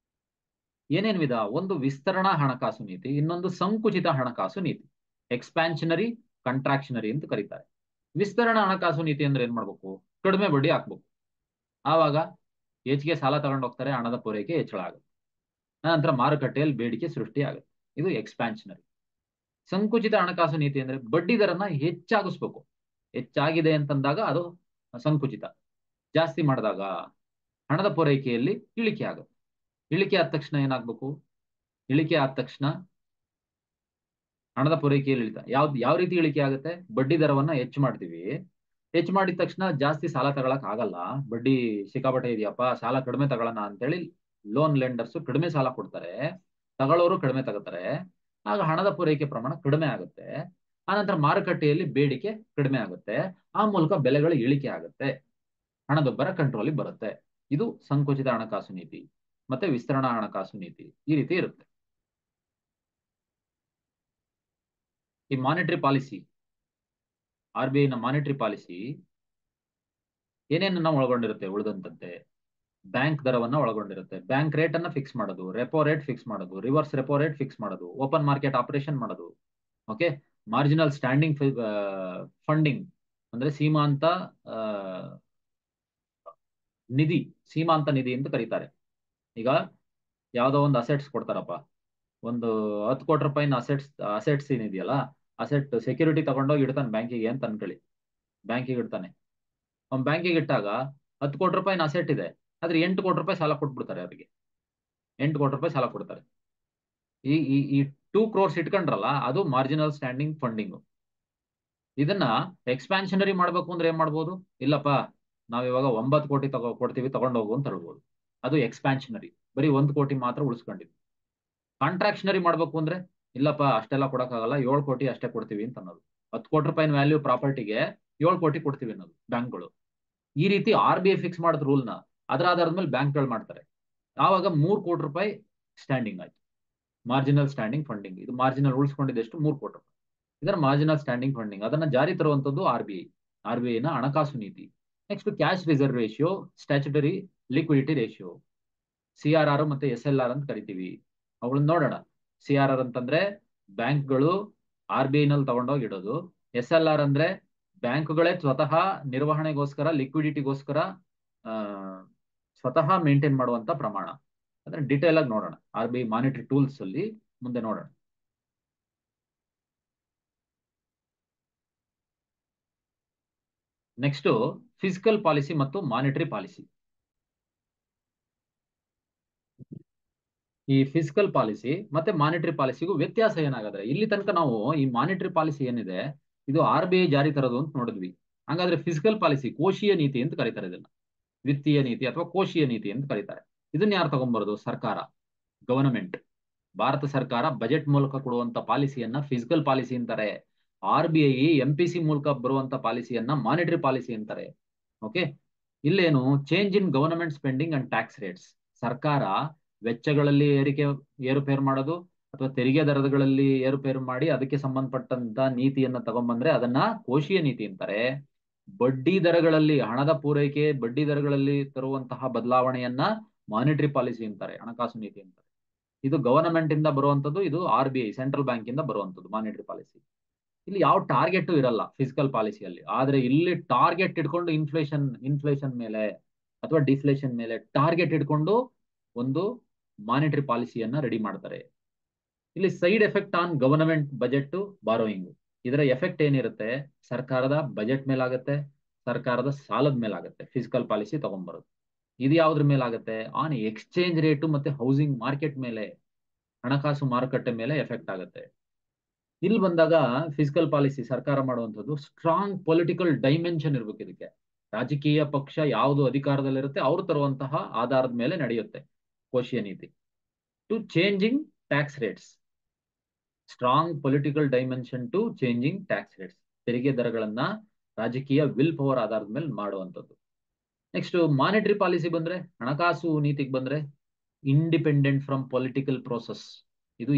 ಏನೇನ್ ವಿಧ? ಒಂದು ವಿಸ್ತರಣಾ ಹಣಕಾಸು ನೀತಿ, ಇನ್ನೊಂದು ಸಂಕುಚಿತ ಹಣಕಾಸು ನೀತಿ. ಎಕ್ಸ್ಪ್ಯಾನ್ಷನರಿ, ಕಂಟ್ರಾಕ್ಷನರಿ ಅಂತ ಕರೀತಾರೆ. ವಿಸ್ತರಣಾ ಹಣಕಾಸು ನೀತಿ ಅಂದ್ರೆ ಏನ್ ಮಾಡ್ಬೇಕು? ಕಡಿಮೆ ಬಡ್ಡಿ ಹಾಕ್ಬೇಕು, ಆವಾಗ ಹೆಚ್ಚಿಗೆ ಸಾಲ ತಗೊಂಡು ಹೋಗ್ತಾರೆ, ಹಣದ ಪೂರೈಕೆ ಹೆಚ್ಚಳ ಆಗುತ್ತೆ, ನಂತರ ಮಾರುಕಟ್ಟೆಯಲ್ಲಿ ಬೇಡಿಕೆ ಸೃಷ್ಟಿ ಆಗುತ್ತೆ. ಇದು ಎಕ್ಸ್ಪ್ಯಾನ್ಷನರಿ. ಸಂಕುಚಿತ ಹಣಕಾಸು ನೀತಿ ಅಂದ್ರೆ ಬಡ್ಡಿ ದರನ ಹೆಚ್ಚಾಗಿಸ್ಬೇಕು, ಹೆಚ್ಚಾಗಿದೆ ಅಂತಂದಾಗ ಅದು ಸಂಕುಚಿತ, ಜಾಸ್ತಿ ಮಾಡಿದಾಗ ಹಣದ ಪೂರೈಕೆಯಲ್ಲಿ ಇಳಿಕೆ ಆಗುತ್ತೆ. ಇಳಿಕೆ ಆದ ತಕ್ಷಣ ಏನಾಗ್ಬೇಕು? ಇಳಿಕೆ ಆದ ತಕ್ಷಣ ಹಣದ ಪೂರೈಕೆಯಲ್ಲಿ ಇಳಿತ ಯಾವ ರೀತಿ ಇಳಿಕೆ ಆಗುತ್ತೆ? ಬಡ್ಡಿ ದರವನ್ನ ಹೆಚ್ಚು ಮಾಡ್ತೀವಿ, ಹೆಚ್ಚು ಮಾಡಿದ ತಕ್ಷಣ ಜಾಸ್ತಿ ಸಾಲ ತಗೊಳಕ್ ಆಗಲ್ಲ, ಬಡ್ಡಿ ಸಿಕ್ಕಾಪಟ್ಟೆ ಇದೆಯಪ್ಪ, ಸಾಲ ಕಡಿಮೆ ತಗೊಳ್ಳೋಣ ಅಂತೇಳಿ ಲೋನ್ ಲೆಂಡರ್ಸ್ ಕಡಿಮೆ ಸಾಲ ಕೊಡ್ತಾರೆ, ತಗೊಳ್ಳೋರು ಕಡಿಮೆ ತಗೋತಾರೆ, ಆಗ ಹಣದ ಪೂರೈಕೆ ಪ್ರಮಾಣ ಕಡಿಮೆ ಆಗುತ್ತೆ. ಆನಂತರ ಮಾರುಕಟ್ಟೆಯಲ್ಲಿ ಬೇಡಿಕೆ ಕಡಿಮೆ ಆಗುತ್ತೆ, ಆ ಮೂಲಕ ಬೆಲೆಗಳು ಇಳಿಕೆ ಆಗುತ್ತೆ, ಹಣದುಬ್ಬರ ಕಂಟ್ರೋಲಿಗೆ ಬರುತ್ತೆ. ಇದು ಸಂಕುಚಿತ ಹಣಕಾಸು ನೀತಿ ಮತ್ತೆ ವಿಸ್ತರಣಾ ಹಣಕಾಸು ನೀತಿ, ಈ ರೀತಿ ಇರುತ್ತೆ. ಈ ಮಾನಿಟರಿ ಪಾಲಿಸಿ, RBI ನ ಮಾನಿಟರಿ ಪಾಲಿಸಿ ಏನೇನನ್ನ ಒಳಗೊಂಡಿರುತ್ತೆ? ಉಳಿದಂತೆ ಬ್ಯಾಂಕ್ ದರವನ್ನ ಒಳಗೊಂಡಿರುತ್ತೆ. ಬ್ಯಾಂಕ್ ರೇಟ್ ಅನ್ನ ಫಿಕ್ಸ್ ಮಾಡೋದು, ರೆಪೋ ರೇಟ್ ಫಿಕ್ಸ್ ಮಾಡೋದು, ರಿವರ್ಸ್ ರೆಪೋ ರೇಟ್ ಫಿಕ್ಸ್ ಮಾಡೋದು, ಓಪನ್ ಮಾರ್ಕೆಟ್ ಆಪರೇಷನ್ ಮಾಡೋದು. ಓಕೆ, ಮಾರ್ಜಿನಲ್ ಸ್ಟ್ಯಾಂಡಿಂಗ್ ಫಂಡಿಂಗ್ ಅಂದ್ರೆ ಆ, ನಿಧಿ, ಸೀಮಾಂತ ನಿಧಿ ಅಂತ ಕರೀತಾರೆ. ಈಗ ಯಾವ್ದೋ ಒಂದು ಅಸೆಟ್ಸ್ ಕೊಡ್ತಾರಪ್ಪ, ಒಂದು 10 ಕೋಟಿ ರೂಪಾಯಿನ ಅಸೆಟ್ಸ್ ಏನಿದೆಯಲ್ಲ, ಅಸೆಟ್ ಸೆಕ್ಯೂರಿಟಿ ತಗೊಂಡೋಗಿ ಇಡ್ತಾನೆ ಬ್ಯಾಂಕಿಗೆ ಅಂತ ಅನ್ಕೊಳ್ಳಿ. ಬ್ಯಾಂಕಿಗೆ ಇಡ್ತಾನೆ. ಅವ್ನು ಬ್ಯಾಂಕಿಗೆ ಇಟ್ಟಾಗ 10 ಕೋಟಿ ರೂಪಾಯಿನ ಅಸೆಟ್ ಇದೆ, ಆದ್ರೆ 8 ಕೋಟಿ ರೂಪಾಯಿ ಸಾಲ ಕೊಟ್ಬಿಡ್ತಾರೆ ಅವರಿಗೆ. 8 ಕೋಟಿ ರೂಪಾಯಿ ಸಾಲ ಕೊಡ್ತಾರೆ. ಈ ಈ ಈ 2 ಕ್ರೋರ್ಸ್ ಇಟ್ಕೊಂಡ್ರಲ್ಲ, ಅದು ಮಾರ್ಜಿನಲ್ ಸ್ಟ್ಯಾಂಡಿಂಗ್ ಫಂಡಿಂಗ್. ಇದನ್ನ ಎಕ್ಸ್ಪ್ಯಾನ್ಷನರಿ ಮಾಡ್ಬೇಕು ಅಂದ್ರೆ ಏನ್ ಮಾಡ್ಬೋದು? ಇಲ್ಲಪ್ಪ, ನಾವ್ ಇವಾಗ 9 ಕೋಟಿ ಕೊಡ್ತೀವಿ, ತಗೊಂಡೋಗು ಅಂತ ಹೇಳ್ಬೋದು. ಅದು ಎಕ್ಸ್ಪ್ಯಾನ್ಷನರಿ, ಬರೀ 1 ಕೋಟಿ ಮಾತ್ರ ಉಳಿಸ್ಕೊಂಡಿದ್ವಿ. ಕಾಂಟ್ರಾಕ್ಷನರಿ ಮಾಡ್ಬೇಕು ಅಂದ್ರೆ, ಇಲ್ಲಪ್ಪ ಅಷ್ಟೆಲ್ಲ ಕೊಡಕ್ಕಾಗಲ್ಲ, 7 ಕೋಟಿ ಅಷ್ಟೇ ಕೊಡ್ತೀವಿ ಅಂತ ಅನ್ನೋದು. 10 ಕೋಟಿ ರೂಪಾಯಿನ ವ್ಯಾಲ್ಯೂ ಪ್ರಾಪರ್ಟಿಗೆ 7 ಕೋಟಿ ಕೊಡ್ತೀವಿ ಅನ್ನೋದು ಬ್ಯಾಂಕ್ಗಳು. ಈ ರೀತಿ RBI ಫಿಕ್ಸ್ ಮಾಡಿದ ರೂಲ್ನ ಅದರ ಆಧಾರದ ಮೇಲೆ ಬ್ಯಾಂಕ್ಗಳು ಮಾಡ್ತಾರೆ. ಆವಾಗ 3 ಕೋಟಿ ರೂಪಾಯಿ ಸ್ಟ್ಯಾಂಡಿಂಗ್ ಆಯ್ತು, ಮಾರ್ಜಿನಲ್ ಸ್ಟ್ಯಾಂಡಿಂಗ್ ಫಂಡಿಂಗ್. ಇದು ಮಾರ್ಜಿನಲ್ ಉಳಿಸ್ಕೊಂಡಿದ್ದೆಷ್ಟು? 3 ಕೋಟಿ ರೂಪಾಯಿ. ಇದರ ಮಾರ್ಜಿನಲ್ ಸ್ಟ್ಯಾಂಡಿಂಗ್ ಫಂಡಿಂಗ್, ಅದನ್ನ ಜಾರಿ ತರುವಂತದ್ದು RBI ನ ಹಣಕಾಸು ನೀತಿ. Next cash reserve ratio, statutory liquidity ratio, CRR ಮತ್ತೆ SLR ಅಂತ ಕರಿತೀವಿ. ಅವುಗಳನ್ನ ನೋಡೋಣ. CRR ಅಂತಂದ್ರೆ ಬ್ಯಾಂಕ್ಗಳು RBI ನಲ್ಲಿ ತಗೊಂಡೋಗಿ ಇಡೋದು. SLR ಅಂದ್ರೆ ಬ್ಯಾಂಕ್ಗಳೇ ಸ್ವತಃ ನಿರ್ವಹಣೆಗೋಸ್ಕರ, ಲಿಕ್ವಿಡಿಟಿಗೋಸ್ಕರ ಸ್ವತಃ ಮೇಂಟೈನ್ ಮಾಡುವಂತ ಪ್ರಮಾಣ. ಅದನ್ನ ಡಿಟೇಲ್ ಆಗಿ ನೋಡೋಣ RBI ಮಾನಿಟರಿ ಟೂಲ್ಸ್ ಅಲ್ಲಿ ಮುಂದೆ ನೋಡೋಣ. ನೆಕ್ಸ್ಟ್ ಫಿಸಿಕಲ್ ಪಾಲಿಸಿ ಮತ್ತು ಮಾನಿಟರಿ ಪಾಲಿಸಿ. ಈ ಫಿಸಿಕಲ್ ಪಾಲಿಸಿ ಮತ್ತೆ ಮಾನಿಟರಿ ಪಾಲಿಸಿಗೂ ವ್ಯತ್ಯಾಸ ಏನಾಗಾದ್ರೆ, ಇಲ್ಲಿ ತನಕ ನಾವು ಈ ಮಾನಿಟರಿ ಪಾಲಿಸಿ ಏನಿದೆ ಇದು RBI ಜಾರಿ ತರೋದು ಅಂತ ನೋಡಿದ್ವಿ. ಹಂಗಾದ್ರೆ ಫಿಸಿಕಲ್ ಪಾಲಿಸಿ, ಕೋಶೀಯ ನೀತಿ ಅಂತ ಕರೀತಾರೆ ಇದನ್ನ. ವಿತ್ತೀಯ ನೀತಿ ಅಥವಾ ಕೋಶೀಯ ನೀತಿ ಅಂತ ಕರೀತಾರೆ. ಇದನ್ನ ಯಾರು ತಗೊಂಡ್ಬರೋದು? ಸರ್ಕಾರ, ಗವರ್ನಮೆಂಟ್. ಭಾರತ ಸರ್ಕಾರ ಬಜೆಟ್ ಮೂಲಕ ಕೊಡುವಂತ ಪಾಲಿಸಿಯನ್ನ ಫಿಸಿಕಲ್ ಪಾಲಿಸಿ ಅಂತಾರೆ. RBI MPC ಮೂಲಕ ಬರುವಂತ ಪಾಲಿಸಿಯನ್ನ ಮಾನಿಟರಿ ಪಾಲಿಸಿ ಅಂತಾರೆ. ಓಕೆ, ಇಲ್ಲೇನು change in government spending and tax rates. ಸರ್ಕಾರ ವೆಚ್ಚಗಳಲ್ಲಿ ಏರುಪೇರು ಮಾಡೋದು ಅಥವಾ ತೆರಿಗೆ ದರಗಳಲ್ಲಿ ಏರುಪೇರು ಮಾಡಿ ಅದಕ್ಕೆ ಸಂಬಂಧಪಟ್ಟಂತ ನೀತಿಯನ್ನ ತಗೊಂಡ್ಬಂದ್ರೆ ಅದನ್ನ ಕೋಶೀಯ ನೀತಿ ಅಂತಾರೆ. ಬಡ್ಡಿ ದರಗಳಲ್ಲಿ, ಹಣದ ಪೂರೈಕೆ ಬಡ್ಡಿ ದರಗಳಲ್ಲಿ ತರುವಂತಹ ಬದಲಾವಣೆಯನ್ನ ಮಾನಿಟರಿ ಪಾಲಿಸಿ ಅಂತಾರೆ, ಹಣಕಾಸು ನೀತಿ ಅಂತಾರೆ. ಇದು ಗವರ್ನಮೆಂಟ್ ಇಂದ ಬರುವಂತದ್ದು, ಇದು RBI ಸೆಂಟ್ರಲ್ ಬ್ಯಾಂಕ್ ಇಂದ ಬರುವಂತದ್ದು ಮಾನಿಟರಿ ಪಾಲಿಸಿ. ಇಲ್ಲಿ ಯಾವ ಟಾರ್ಗೆಟ್ ಇರಲ್ಲ ಫಿಸಿಕಲ್ ಪಾಲಿಸಿಯಲ್ಲಿ, ಆದ್ರೆ ಇಲ್ಲಿ ಟಾರ್ಗೆಟ್ ಇಟ್ಕೊಂಡು ಇನ್ಫ್ಲೇಷನ್ ಮೇಲೆ ಅಥವಾ ಡಿಫ್ಲೇಷನ್ ಮೇಲೆ ಟಾರ್ಗೆಟ್ ಇಟ್ಕೊಂಡು ಒಂದು ಮಾನಿಟರಿ ಪಾಲಿಸಿಯನ್ನ ರೆಡಿ ಮಾಡ್ತಾರೆ. ಇಲ್ಲಿ side effect on government budget borrowing. ಇದರ ಎಫೆಕ್ಟ್ ಏನಿರುತ್ತೆ? ಸರ್ಕಾರದ ಬಜೆಟ್ ಮೇಲಾಗುತ್ತೆ, ಸರ್ಕಾರದ ಸಾಲದ ಮೇಲಾಗುತ್ತೆ ಫಿಸಿಕಲ್ ಪಾಲಿಸಿ ತಗೊಂಡ್ಬರೋದು. ಇದು ಯಾವ್ದ್ರ ಮೇಲಾಗುತ್ತೆ? ಆನ್ ಎಕ್ಸ್ಚೇಂಜ್ ರೇಟು ಮತ್ತೆ ಹೌಸಿಂಗ್ ಮಾರ್ಕೆಟ್ ಮೇಲೆ, ಹಣಕಾಸು ಮಾರುಕಟ್ಟೆ ಮೇಲೆ ಎಫೆಕ್ಟ್ ಆಗುತ್ತೆ. ಇಲ್ಲಿ ಬಂದಾಗ ಫಿಸಿಕಲ್ ಪಾಲಿಸಿ ಸರ್ಕಾರ ಮಾಡುವಂಥದ್ದು ಸ್ಟ್ರಾಂಗ್ ಪೊಲಿಟಿಕಲ್ ಡೈಮೆನ್ಷನ್ ಇರ್ಬೇಕು ಇದಕ್ಕೆ. ರಾಜಕೀಯ ಪಕ್ಷ ಯಾವುದು ಅಧಿಕಾರದಲ್ಲಿರುತ್ತೆ ಅವ್ರು ತರುವಂತಹ ಆಧಾರದ ಮೇಲೆ ನಡೆಯುತ್ತೆ ಕೋಶೀಯ ನೀತಿ. To changing tax rates, strong political dimension to changing tax rates. ತೆರಿಗೆ ದರಗಳನ್ನ ರಾಜಕೀಯ ವಿಲ್ ಪವರ್ ಆಧಾರದ ಮೇಲೆ ಮಾಡುವಂಥದ್ದು. ನೆಕ್ಸ್ಟ್ ಮಾನಿಟರಿ ಪಾಲಿಸಿ ಬಂದ್ರೆ, ಹಣಕಾಸು ನೀತಿಗೆ ಬಂದ್ರೆ, ಇಂಡಿಪೆಂಡೆಂಟ್ ಫ್ರಮ್ ಪೊಲಿಟಿಕಲ್ ಪ್ರೋಸೆಸ್. ಇದು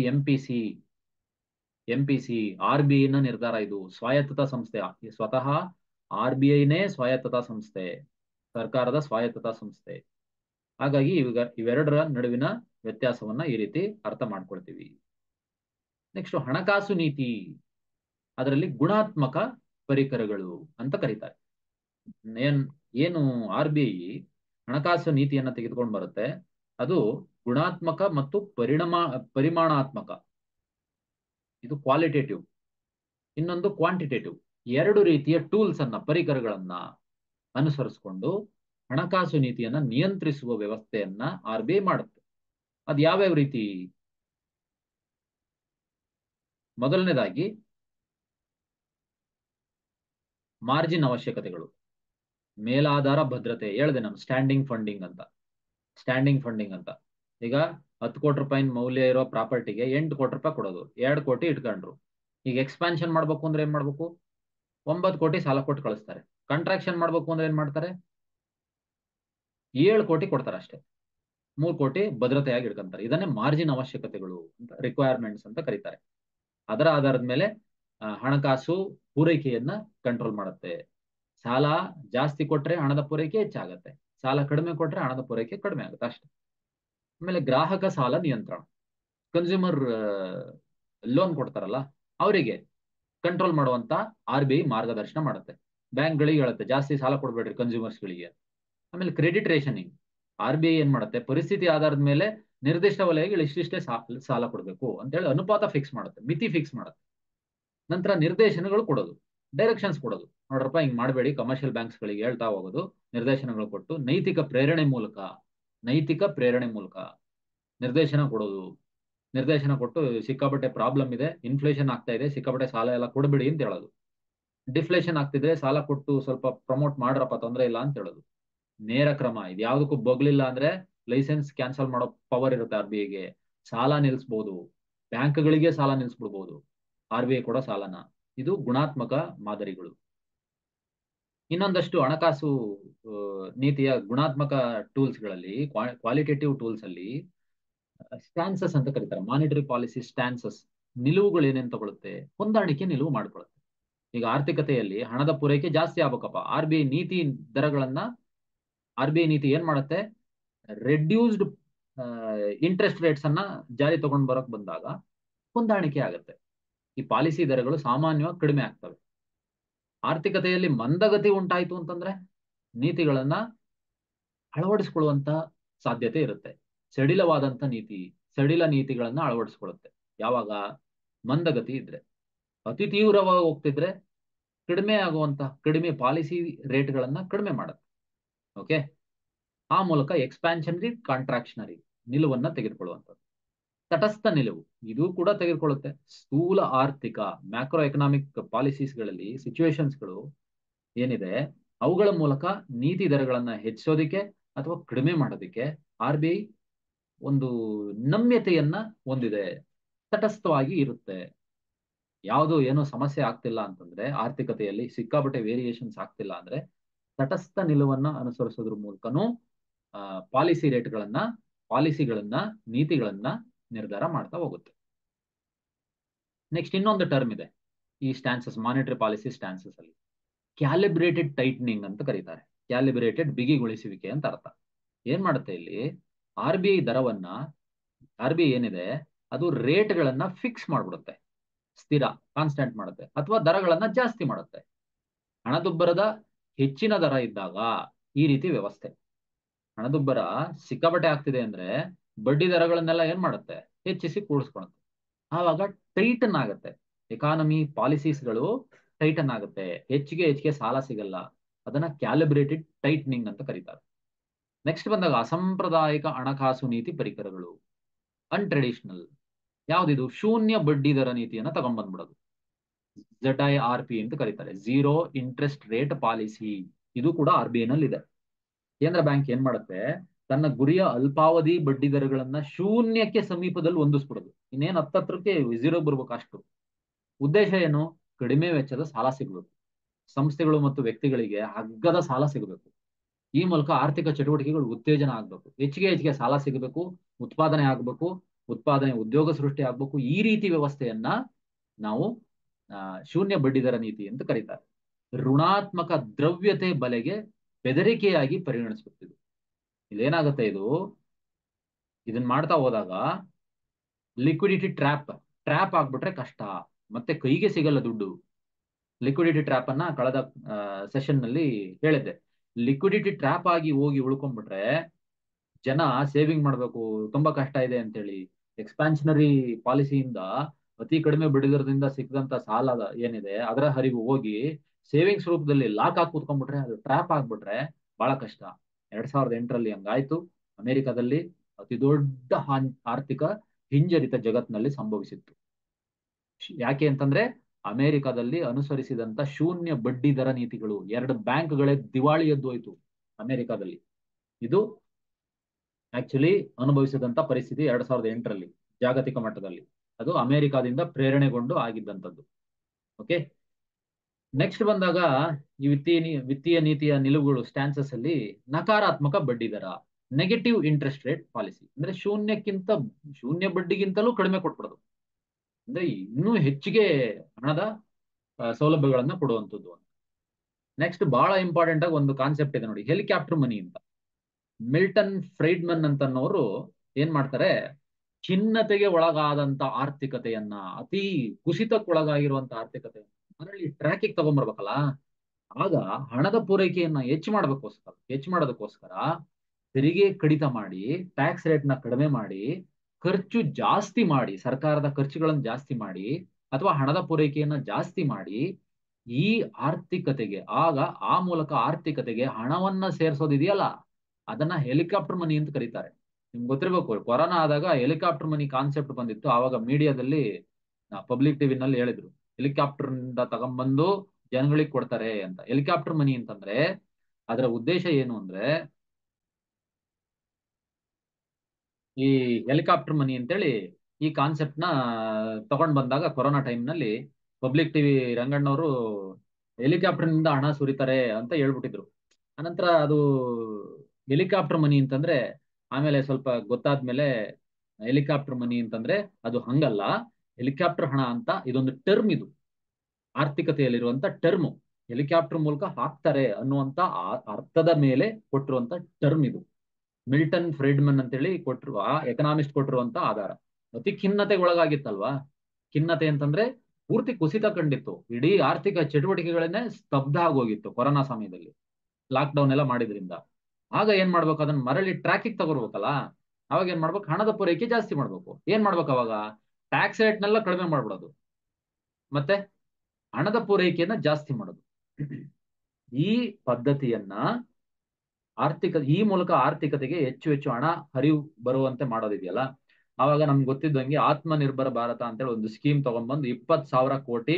ಎಂಪಿಸಿ RBI ನ ನಿರ್ಧಾರ. ಇದು ಸ್ವಾಯತ್ತತಾ ಸಂಸ್ಥೆ, ಸ್ವತಃ RBI ಸ್ವಾಯತ್ತತಾ ಸಂಸ್ಥೆ, ಸರ್ಕಾರದ ಸ್ವಾಯತ್ತತಾ ಸಂಸ್ಥೆ. ಹಾಗಾಗಿ ಇವೆರಡರ ನಡುವಿನ ವ್ಯತ್ಯಾಸವನ್ನ ಈ ರೀತಿ ಅರ್ಥ ಮಾಡ್ಕೊಳ್ತೀವಿ. ನೆಕ್ಸ್ಟ್ ಹಣಕಾಸು ನೀತಿ, ಅದರಲ್ಲಿ ಗುಣಾತ್ಮಕ ಪರಿಕರಗಳು ಅಂತ ಕರೀತಾರೆ. ಏನು RBI ಹಣಕಾಸು ನೀತಿಯನ್ನ ತೆಗೆದುಕೊಂಡು ಬರುತ್ತೆ, ಅದು ಗುಣಾತ್ಮಕ ಮತ್ತು ಪರಿಮಾಣಾತ್ಮಕ. ಇದು ಕ್ವಾಲಿಟೇಟಿವ್, ಇನ್ನೊಂದು ಕ್ವಾಂಟಿಟೇಟಿವ್. ಎರಡು ರೀತಿಯ ಟೂಲ್ಸ್ ಅನ್ನ, ಪರಿಕರಗಳನ್ನ ಅನುಸರಿಸಿಕೊಂಡು ಹಣಕಾಸು ನೀತಿಯನ್ನ ನಿಯಂತ್ರಿಸುವ ವ್ಯವಸ್ಥೆಯನ್ನ RBI ಮಾಡುತ್ತೆ. ಅದು ಯಾವ್ಯಾವ ರೀತಿ? ಮೊದಲನೇದಾಗಿ ಮಾರ್ಜಿನ್ ಅವಶ್ಯಕತೆಗಳು, ಮೇಲಾಧಾರ ಭದ್ರತೆ. ಹೇಳಿದೆ ನಾನು ಸ್ಟ್ಯಾಂಡಿಂಗ್ ಫಂಡಿಂಗ್ ಅಂತ. ಈಗ 10 ಕೋಟಿ ರೂಪಾಯಿ ಮೌಲ್ಯ ಇರೋ ಪ್ರಾಪರ್ಟಿಗೆ 8 ಕೋಟಿ ರೂಪಾಯಿ ಕೊಡೋದು, 2 ಕೋಟಿ ಇಟ್ಕೊಂಡ್ರು. ಈಗ ಎಕ್ಸ್ಪಾನ್ಷನ್ ಮಾಡ್ಬೇಕು ಅಂದ್ರೆ ಏನ್ ಮಾಡ್ಬೇಕು? 9 ಕೋಟಿ ಸಾಲ ಕೊಟ್ಟು ಕಳಿಸ್ತಾರೆ. ಕಾಂಟ್ರಾಕ್ಷನ್ ಮಾಡ್ಬೇಕು ಅಂದ್ರೆ ಏನ್ ಮಾಡ್ತಾರೆ? 7 ಕೋಟಿ ಕೊಡ್ತಾರೆ ಅಷ್ಟೇ, 3 ಕೋಟಿ ಭದ್ರತೆಯಾಗಿ ಇಟ್ಕೊಂತಾರೆ. ಇದನ್ನೇ ಮಾರ್ಜಿನ್ ಅವಶ್ಯಕತೆಗಳು ಅಂತ, ರಿಕ್ವೈರ್ಮೆಂಟ್ಸ್ ಅಂತ ಕರೀತಾರೆ. ಅದರ ಆಧಾರದ ಮೇಲೆ ಹಣಕಾಸು ಪೂರೈಕೆಯನ್ನ ಕಂಟ್ರೋಲ್ ಮಾಡುತ್ತೆ. ಸಾಲ ಜಾಸ್ತಿ ಕೊಟ್ರೆ ಹಣದ ಪೂರೈಕೆ ಹೆಚ್ಚಾಗತ್ತೆ, ಸಾಲ ಕಡಿಮೆ ಕೊಟ್ರೆ ಹಣದ ಪೂರೈಕೆ ಕಡಿಮೆ ಆಗುತ್ತೆ ಅಷ್ಟೇ. ಆಮೇಲೆ ಗ್ರಾಹಕ ಸಾಲ ನಿಯಂತ್ರಣ, ಕನ್ಸ್ಯೂಮರ್ ಲೋನ್ ಕೊಡ್ತಾರಲ್ಲ ಅವರಿಗೆ ಕಂಟ್ರೋಲ್ ಮಾಡುವಂತ RBI ಮಾರ್ಗದರ್ಶನ ಮಾಡುತ್ತೆ. ಬ್ಯಾಂಕ್ಗಳಿಗೆ ಹೇಳುತ್ತೆ ಜಾಸ್ತಿ ಸಾಲ ಕೊಡ್ಬೇಡ್ರಿ ಕನ್ಸ್ಯೂಮರ್ಸ್ಗಳಿಗೆ. ಆಮೇಲೆ ಕ್ರೆಡಿಟ್ ರೇಷನಿಂಗ್, RBI ಏನ್ ಮಾಡುತ್ತೆ, ಪರಿಸ್ಥಿತಿ ಆಧಾರದ ಮೇಲೆ ನಿರ್ದಿಷ್ಟ ವಲಯಗಳು ಇಷ್ಟಿಷ್ಟೇ ಸಾಲ ಕೊಡಬೇಕು ಅಂತೇಳಿ ಅನುಪಾತ ಫಿಕ್ಸ್ ಮಾಡುತ್ತೆ, ಮಿತಿ ಫಿಕ್ಸ್ ಮಾಡುತ್ತೆ. ನಂತರ ನಿರ್ದೇಶನಗಳು ಕೊಡೋದು, ಡೈರೆಕ್ಷನ್ಸ್ ಕೊಡೋದು, ನೋಡ್ರಪ್ಪ ಹಿಂಗ್ ಮಾಡಬೇಡಿ, ಕಮರ್ಷಿಯಲ್ ಬ್ಯಾಂಕ್ಸ್ ಗಳಿಗೆ ಹೇಳ್ತಾ ಹೋಗೋದು, ನಿರ್ದೇಶನಗಳು ಕೊಟ್ಟು ನೈತಿಕ ಪ್ರೇರಣೆ ಮೂಲಕ ನಿರ್ದೇಶನ ಕೊಡೋದು. ನಿರ್ದೇಶನ ಕೊಟ್ಟು ಸಿಕ್ಕಾಪಟ್ಟೆ ಪ್ರಾಬ್ಲಮ್ ಇದೆ, ಇನ್ಫ್ಲೇಷನ್ ಆಗ್ತಾ ಇದೆ, ಸಿಕ್ಕಾಪಟ್ಟೆ ಸಾಲ ಎಲ್ಲ ಕೊಡ್ಬೇಡಿ ಅಂತ ಹೇಳೋದು. ಡಿಫ್ಲೇಷನ್ ಆಗ್ತಿದ್ರೆ ಸಾಲ ಕೊಟ್ಟು ಸ್ವಲ್ಪ ಪ್ರಮೋಟ್ ಮಾಡ್ರಪ್ಪ, ತೊಂದರೆ ಇಲ್ಲ ಅಂತ ಹೇಳೋದು. ನೇರ ಕ್ರಮ, ಇದು ಯಾವ್ದಕ್ಕೂ ಬಗ್ಲಿಲ್ಲ ಅಂದ್ರೆ ಲೈಸೆನ್ಸ್ ಕ್ಯಾನ್ಸಲ್ ಮಾಡೋ ಪವರ್ ಇರುತ್ತೆ RBIಗೆ. ಸಾಲ ನಿಲ್ಲಿಸಬಹುದು, ಬ್ಯಾಂಕ್ಗಳಿಗೆ ಸಾಲ ನಿಲ್ಲಿಸ್ಬಿಡ್ಬಹುದು RBI ಕೊಡೋ ಸಾಲನ. ಇದು ಗುಣಾತ್ಮಕ ಮಾದರಿಗಳು. ಇನ್ನೊಂದಷ್ಟು ಹಣಕಾಸು ನೀತಿಯ ಗುಣಾತ್ಮಕ ಟೂಲ್ಸ್ ಗಳಲ್ಲಿ, ಕ್ವಾಲಿಟೇಟಿವ್ ಟೂಲ್ಸ್ ಅಲ್ಲಿ ಸ್ಟ್ಯಾನ್ಸಸ್ ಅಂತ ಕರೀತಾರೆ. ಮಾನಿಟರಿ ಪಾಲಿಸಿ ಸ್ಟ್ಯಾನ್ಸಸ್, ನಿಲುವುಗಳು ಏನೇನು ತಗೊಳುತ್ತೆ, ಹೊಂದಾಣಿಕೆ ನಿಲುವು ಮಾಡ್ಕೊಳ್ಳುತ್ತೆ. ಈಗ ಆರ್ಥಿಕತೆಯಲ್ಲಿ ಹಣದ ಪೂರೈಕೆ ಜಾಸ್ತಿ ಆಗ್ಬೇಕಪ್ಪ, RBI ನೀತಿ ಏನ್ ಮಾಡುತ್ತೆ, ರೆಡ್ಯೂಸ್ಡ್ ಇಂಟ್ರೆಸ್ಟ್ ರೇಟ್ಸ್ ಅನ್ನ ಜಾರಿ ತಗೊಂಡ್ ಬರೋಕ್ ಬಂದಾಗ ಹೊಂದಾಣಿಕೆ ಆಗುತ್ತೆ. ಈ ಪಾಲಿಸಿ ದರಗಳು ಸಾಮಾನ್ಯವಾಗಿ ಕಡಿಮೆ ಆಗ್ತವೆ. ಆರ್ಥಿಕತೆಯಲ್ಲಿ ಮಂದಗತಿ ಉಂಟಾಯ್ತು ಅಂತಂದ್ರೆ ನೀತಿಗಳನ್ನ ಅಳವಡಿಸ್ಕೊಳ್ಳುವಂತ ಸಾಧ್ಯತೆ ಇರುತ್ತೆ. ಸಡಿಲ ನೀತಿಗಳನ್ನ ಅಳವಡಿಸ್ಕೊಳ್ಳುತ್ತೆ. ಯಾವಾಗ ಮಂದಗತಿ ಇದ್ರೆ. ಅತಿ ತೀವ್ರವಾಗಿ ಹೋಗ್ತಿದ್ರೆ ಕಡಿಮೆ ಪಾಲಿಸಿ ರೇಟ್ಗಳನ್ನ ಕಡಿಮೆ ಮಾಡುತ್ತೆ. ಓಕೆ, ಆ ಮೂಲಕ ಎಕ್ಸ್ಪ್ಯಾನ್ಷನರಿ ಕಾಂಟ್ರಾಕ್ಷನರಿ ನಿಲುವನ್ನ ತೆಗೆದುಕೊಳ್ಳುವಂಥದ್ದು. ತಟಸ್ಥ ನಿಲುವು ಇದು ಕೂಡ ತೆಗೆದುಕೊಳ್ಳುತ್ತೆ. ಸ್ಥೂಲ ಆರ್ಥಿಕ ಮ್ಯಾಕ್ರೋ ಎಕನಾಮಿಕ್ ಪಾಲಿಸೀಸ್ಗಳಲ್ಲಿ ಸಿಚುವೇಶನ್ಸ್ಗಳು ಏನಿದೆ ಅವುಗಳ ಮೂಲಕ ನೀತಿ ದರಗಳನ್ನ ಹೆಚ್ಚಿಸೋದಿಕ್ಕೆ ಅಥವಾ ಕಡಿಮೆ ಮಾಡೋದಿಕ್ಕೆ RBI ಒಂದು ನಮ್ಯತೆಯನ್ನ ಹೊಂದಿದೆ, ತಟಸ್ಥವಾಗಿ ಇರುತ್ತೆ. ಯಾವುದು ಏನೋ ಸಮಸ್ಯೆ ಆಗ್ತಿಲ್ಲ ಅಂತಂದ್ರೆ, ಆರ್ಥಿಕತೆಯಲ್ಲಿ ಸಿಕ್ಕಾಪಟ್ಟೆ ವೇರಿಯೇಷನ್ಸ್ ಆಗ್ತಿಲ್ಲ ಅಂದ್ರೆ ತಟಸ್ಥ ನಿಲುವನ್ನ ಅನುಸರಿಸೋದ್ರ ಮೂಲಕನೂ ಪಾಲಿಸಿಗಳನ್ನ ನೀತಿಗಳನ್ನ ನಿರ್ಧಾರ ಮಾಡ್ತಾ ಹೋಗುತ್ತೆ. ನೆಕ್ಸ್ಟ್ ಇನ್ನೊಂದು ಟರ್ಮ್ ಇದೆ ಈ ಸ್ಟ್ಯಾನ್ಸಸ್, ಮಾನಿಟರಿ ಪಾಲಿಸಿ ಸ್ಟ್ಯಾನ್ಸಸ್ ಅಲ್ಲಿ, ಕ್ಯಾಲಿಬ್ರೇಟೆಡ್ ಟೈಟ್ನಿಂಗ್ ಅಂತ ಕರೀತಾರೆ. ಕ್ಯಾಲಿಬ್ರೇಟೆಡ್ ಬಿಗಿಗೊಳಿಸುವಿಕೆ ಅಂತ ಅರ್ಥ. ಏನ್ ಮಾಡುತ್ತೆ ಇಲ್ಲಿ, RBI ಏನಿದೆ ಅದು ರೇಟ್ಗಳನ್ನ ಫಿಕ್ಸ್ ಮಾಡ್ಬಿಡುತ್ತೆ, ಸ್ಥಿರ ಕಾನ್ಸ್ಟೆಂಟ್ ಮಾಡುತ್ತೆ, ಅಥವಾ ದರಗಳನ್ನ ಜಾಸ್ತಿ ಮಾಡುತ್ತೆ. ಹಣದುಬ್ಬರದ ಹೆಚ್ಚಿನ ದರ ಇದ್ದಾಗ ಈ ರೀತಿ ವ್ಯವಸ್ಥೆ. ಹಣದುಬ್ಬರ ಸಿಕ್ಕಾಪಟ್ಟೆ ಆಗ್ತಿದೆ ಅಂದ್ರೆ ಬಡ್ಡಿ ದರಗಳನ್ನೆಲ್ಲ ಏನ್ ಮಾಡುತ್ತೆ, ಹೆಚ್ಚಿಸಿ ಕೂಡಿಸ್ಕೊಳುತ್ತೆ. ಆವಾಗ ಟೈಟನ್ ಆಗುತ್ತೆ, ಎಕಾನಮಿ ಪಾಲಿಸೀಸ್ಗಳು ಟೈಟನ್ ಆಗುತ್ತೆ, ಹೆಚ್ಚಿಗೆ ಸಾಲ ಸಿಗಲ್ಲ. ಅದನ್ನ ಕ್ಯಾಲಿಬ್ರೇಟೆಡ್ ಟೈಟ್ನಿಂಗ್ ಅಂತ ಕರೀತಾರೆ. ನೆಕ್ಸ್ಟ್ ಬಂದಾಗ ಅಸಾಂಪ್ರದಾಯಿಕ ಹಣಕಾಸು ನೀತಿ ಪರಿಕರಗಳು, ಅನ್ಟ್ರೆಡಿಷನಲ್. ಯಾವ್ದಿದು, ಶೂನ್ಯ ಬಡ್ಡಿ ದರ ನೀತಿಯನ್ನ ತಗೊಂಡ್ಬಂದ್ಬಿಡೋದು, ZIRP ಅಂತ ಕರೀತಾರೆ, ಝೀರೋ ಇಂಟ್ರೆಸ್ಟ್ ರೇಟ್ ಪಾಲಿಸಿ. ಇದು ಕೂಡ RBI ನಲ್ಲಿ ಇದೆ. ಕೇಂದ್ರ ಬ್ಯಾಂಕ್ ಏನ್ ಮಾಡುತ್ತೆ, ತನ್ನ ಗುರಿಯ ಅಲ್ಪಾವಧಿ ಬಡ್ಡಿ ದರಗಳನ್ನ ಶೂನ್ಯಕ್ಕೆ ಸಮೀಪದಲ್ಲಿ ಹೊಂದಿಸ್ಬಿಡೋದು. ಇನ್ನೇನು ಹತ್ತತ್ರಕ್ಕೆ ಝೀರೋ ಬರ್ಬೇಕು ಅಷ್ಟು. ಉದ್ದೇಶ ಏನು, ಕಡಿಮೆ ವೆಚ್ಚದ ಸಾಲ ಸಿಗಬೇಕು, ಸಂಸ್ಥೆಗಳು ಮತ್ತು ವ್ಯಕ್ತಿಗಳಿಗೆ ಅಗ್ಗದ ಸಾಲ ಸಿಗಬೇಕು. ಈ ಮೂಲಕ ಆರ್ಥಿಕ ಚಟುವಟಿಕೆಗಳು ಉತ್ತೇಜನ ಆಗ್ಬೇಕು, ಹೆಚ್ಚಿಗೆ ಸಾಲ ಸಿಗಬೇಕು, ಉತ್ಪಾದನೆ ಉದ್ಯೋಗ ಸೃಷ್ಟಿ ಆಗ್ಬೇಕು. ಈ ರೀತಿ ವ್ಯವಸ್ಥೆಯನ್ನ ನಾವು ಶೂನ್ಯ ಬಡ್ಡಿ ದರ ನೀತಿ ಅಂತ ಕರೀತಾರೆ. ಋಣಾತ್ಮಕ ದ್ರವ್ಯತೆ ಬಲೆಗೆ ಬೆದರಿಕೆಯಾಗಿ ಪರಿಗಣಿಸಬೇಕು. ಇಲ್ಲೇನಾಗುತ್ತೆ, ಇದನ್ನ ಮಾಡ್ತಾ ಹೋದಾಗ ಲಿಕ್ವಿಡಿಟಿ ಟ್ರ್ಯಾಪ್ ಆಗ್ಬಿಟ್ರೆ ಕಷ್ಟ, ಮತ್ತೆ ಕೈಗೆ ಸಿಗಲ್ಲ ದುಡ್ಡು. ಲಿಕ್ವಿಡಿಟಿ ಟ್ರ್ಯಾಪ್ ಅನ್ನ ಕಳೆದ ಸೆಷನ್ ನಲ್ಲಿ ಹೇಳಿದ್ದೆ. ಲಿಕ್ವಿಡಿಟಿ ಟ್ರ್ಯಾಪ್ ಆಗಿ ಹೋಗಿ ಉಳ್ಕೊಂಡ್ಬಿಟ್ರೆ ಜನ ಸೇವಿಂಗ್ ಮಾಡ್ಬೇಕು, ತುಂಬಾ ಕಷ್ಟ ಇದೆ ಅಂತೇಳಿ ಎಕ್ಸ್ಪ್ಯಾನ್ಷನರಿ ಪಾಲಿಸಿಯಿಂದ ಅತಿ ಕಡಿಮೆ ಬಡ್ಡಿದರದಿಂದ ಸಿಕ್ಕದಂತ ಸಾಲ ಏನಿದೆ ಅದರ ಹರಿವು ಹೋಗಿ ಸೇವಿಂಗ್ಸ್ ರೂಪದಲ್ಲಿ ಲಾಕ್ ಹಾಕಿ ಕೂತ್ಕೊಂಡ್ಬಿಟ್ರೆ, ಅದು ಟ್ರ್ಯಾಪ್ ಆಗ್ಬಿಟ್ರೆ ಬಹಳ ಕಷ್ಟ. 2008ರಲ್ಲಿ ಹಂಗಾಯ್ತು. ಅಮೆರಿಕದಲ್ಲಿ ಅತಿ ದೊಡ್ಡ ಆರ್ಥಿಕ ಹಿಂಜರಿತ ಜಗತ್ತಿನಲ್ಲಿ ಸಂಭವಿಸಿತ್ತು. ಯಾಕೆ ಅಂತಂದ್ರೆ ಅಮೆರಿಕದಲ್ಲಿ ಅನುಸರಿಸಿದಂತ ಶೂನ್ಯ ಬಡ್ಡಿ ದರ ನೀತಿಗಳು, 2 ಬ್ಯಾಂಕ್ಗಳೇ ದಿವಾಳಿ ಎದ್ದು ಹೋಯ್ತು ಅಮೆರಿಕದಲ್ಲಿ. ಇದು ಆಕ್ಚುಲಿ ಅನುಭವಿಸಿದಂತ ಪರಿಸ್ಥಿತಿ 2008ರಲ್ಲಿ ಜಾಗತಿಕ ಮಟ್ಟದಲ್ಲಿ. ಅದು ಅಮೆರಿಕಾದಿಂದ ಪ್ರೇರಣೆಗೊಂಡು ಆಗಿದ್ದಂಥದ್ದು. ಓಕೆ, ನೆಕ್ಸ್ಟ್ ಬಂದಾಗ ಈ ವಿತ್ತೀಯ ನೀತಿಯ ನಿಲುವುಗಳು ಸ್ಟ್ಯಾನ್ಸಸ್ ಅಲ್ಲಿ, ನಕಾರಾತ್ಮಕ ಬಡ್ಡಿ ದರ, ನೆಗೆಟಿವ್ ಇಂಟ್ರೆಸ್ಟ್ ರೇಟ್ ಪಾಲಿಸಿ. ಅಂದ್ರೆ ಶೂನ್ಯ ಬಡ್ಡಿಗಿಂತಲೂ ಕಡಿಮೆ ಕೊಟ್ಬಿಡೋದು, ಅಂದ್ರೆ ಇನ್ನೂ ಹೆಚ್ಚಿಗೆ ಹಣದ ಸೌಲಭ್ಯಗಳನ್ನ ಕೊಡುವಂಥದ್ದು. ನೆಕ್ಸ್ಟ್ ಬಹಳ ಇಂಪಾರ್ಟೆಂಟ್ ಆಗಿ ಒಂದು ಕಾನ್ಸೆಪ್ಟ್ ಇದೆ ನೋಡಿ, ಹೆಲಿಕಾಪ್ಟರ್ ಮನಿ ಅಂತ. ಮಿಲ್ಟನ್ ಫ್ರೈಡ್ಮನ್ ಅಂತನ್ನೋರು ಏನ್ ಮಾಡ್ತಾರೆ, ಖಿನ್ನತೆಗೆ ಒಳಗಾದಂತ ಆರ್ಥಿಕತೆಯನ್ನ, ಅತಿ ಕುಸಿತಕ್ಕೊಳಗಾಗಿರುವಂತ ಆರ್ಥಿಕತೆಯನ್ನ ಅದರಲ್ಲಿ ಟ್ರ್ಯಾಕಿಗೆ ತಗೊಂಡ್ಬರ್ಬೇಕಲ್ಲ. ಆಗ ಹಣದ ಪೂರೈಕೆಯನ್ನ ಹೆಚ್ಚು ಮಾಡೋದಕ್ಕೋಸ್ಕರ ತೆರಿಗೆ ಕಡಿತ ಮಾಡಿ, ಟ್ಯಾಕ್ಸ್ ರೇಟ್ ನ ಕಡಿಮೆ ಮಾಡಿ, ಖರ್ಚು ಜಾಸ್ತಿ ಮಾಡಿ, ಸರ್ಕಾರದ ಖರ್ಚುಗಳನ್ನು ಜಾಸ್ತಿ ಮಾಡಿ, ಅಥವಾ ಹಣದ ಪೂರೈಕೆಯನ್ನ ಜಾಸ್ತಿ ಮಾಡಿ, ಈ ಆರ್ಥಿಕತೆಗೆ ಆ ಮೂಲಕ ಆರ್ಥಿಕತೆಗೆ ಹಣವನ್ನ ಸೇರಿಸೋದಿದೆಯಲ್ಲ, ಅದನ್ನ ಹೆಲಿಕಾಪ್ಟರ್ ಮನಿ ಅಂತ ಕರೀತಾರೆ. ನಿಮ್ಗೆ ಗೊತ್ತಿರ್ಬೇಕು, ಕೊರೋನಾ ಆದಾಗ ಹೆಲಿಕಾಪ್ಟರ್ ಮನಿ ಕಾನ್ಸೆಪ್ಟ್ ಬಂದಿತ್ತು. ಆವಾಗ ಮೀಡಿಯಾದಲ್ಲಿ, ಪಬ್ಲಿಕ್ ಟಿವಿನಲ್ಲಿ ಹೇಳಿದ್ರು, ಹೆಲಿಕಾಪ್ಟರ್ ನಿಂದ ತಗೊಂಡ್ಬಂದು ಜನಗಳಿಗೆ ಕೊಡ್ತಾರೆ ಅಂತ. ಹೆಲಿಕಾಪ್ಟರ್ ಮನಿ ಅಂತಂದ್ರೆ ಅದರ ಉದ್ದೇಶ ಏನು ಅಂದ್ರೆ, ಈ ಹೆಲಿಕಾಪ್ಟರ್ ಮನಿ ಅಂತೇಳಿ ಈ ಕಾನ್ಸೆಪ್ಟ್ ನ ತಗೊಂಡ್ ಬಂದಾಗ ಕೊರೋನಾ ಟೈಮ್ ನಲ್ಲಿ ಪಬ್ಲಿಕ್ ಟಿವಿ ರಂಗಣ್ಣವರು ಹೆಲಿಕಾಪ್ಟರ್ ನಿಂದ ಹಣ ಸುರಿತಾರೆ ಅಂತ ಹೇಳ್ಬಿಟ್ಟಿದ್ರು. ಅನಂತರ ಅದು ಹೆಲಿಕಾಪ್ಟರ್ ಮನಿ ಅಂತಂದ್ರೆ ಆಮೇಲೆ ಸ್ವಲ್ಪ ಗೊತ್ತಾದ್ಮೇಲೆ ಹೆಲಿಕಾಪ್ಟರ್ ಮನಿ ಅಂತಂದ್ರೆ ಅದು ಹಂಗಲ್ಲ, ಹೆಲಿಕಾಪ್ಟರ್ ಹಣ ಅಂತ ಇದೊಂದು ಟರ್ಮ್, ಇದು ಆರ್ಥಿಕತೆಯಲ್ಲಿರುವಂತ ಟರ್ಮ್. ಹೆಲಿಕಾಪ್ಟರ್ ಮೂಲಕ ಹಾಕ್ತಾರೆ ಅನ್ನುವಂತ ಅರ್ಥದ ಮೇಲೆ ಕೊಟ್ಟಿರುವಂತ ಟರ್ಮ್ ಇದು. ಮಿಲ್ಟನ್ ಫ್ರೀಡ್ಮನ್ ಅಂತೇಳಿ ಕೊಟ್ಟಿರುವ ಎಕನಾಮಿಸ್ಟ್ ಕೊಟ್ಟಿರುವಂತ ಆಧಾರ. ಅತಿ ಖಿನ್ನತೆಗೆ ಒಳಗಾಗಿತ್ತಲ್ವಾ. ಖಿನ್ನತೆ ಅಂತಂದ್ರೆ ಪೂರ್ತಿ ಕುಸಿತ ಕಂಡಿತ್ತು, ಇಡೀ ಆರ್ಥಿಕ ಚಟುವಟಿಕೆಗಳನ್ನೇ ಸ್ತಬ್ಧ ಆಗೋಗಿತ್ತು ಕೊರೋನಾ ಸಮಯದಲ್ಲಿ, ಲಾಕ್ ಡೌನ್ ಎಲ್ಲ ಮಾಡಿದ್ರಿಂದ. ಆಗ ಏನ್ ಮಾಡ್ಬೇಕು, ಅದನ್ನ ಮರಳಿ ಟ್ರ್ಯಾಕಿಗೆ ತಗೋರ್ಬೇಕಲ್ಲ. ಅವಾಗ ಏನ್ ಮಾಡ್ಬೇಕು, ಹಣದ ಪೂರೈಕೆ ಜಾಸ್ತಿ ಮಾಡ್ಬೇಕು. ಏನ್ ಮಾಡ್ಬೇಕು ಅವಾಗ, ಟ್ಯಾಕ್ಸ್ ರೇಟ್ನೆಲ್ಲ ಕಡಿಮೆ ಮಾಡ್ಬಿಡೋದು, ಮತ್ತೆ ಹಣದ ಪೂರೈಕೆಯನ್ನ ಜಾಸ್ತಿ ಮಾಡೋದು. ಈ ಪದ್ಧತಿಯನ್ನ ಈ ಮೂಲಕ ಆರ್ಥಿಕತೆಗೆ ಹೆಚ್ಚು ಹೆಚ್ಚು ಹಣ ಹರಿವು ಬರುವಂತೆ ಮಾಡೋದಿದೆಯಲ್ಲ, ಆವಾಗ ನಮ್ಗೆ ಗೊತ್ತಿದ್ದಂಗೆ ಆತ್ಮನಿರ್ಭರ ಭಾರತ ಅಂತೇಳಿ ಒಂದು ಸ್ಕೀಮ್ ತಗೊಂಡ್ಬಂದು 20,000 ಕೋಟಿ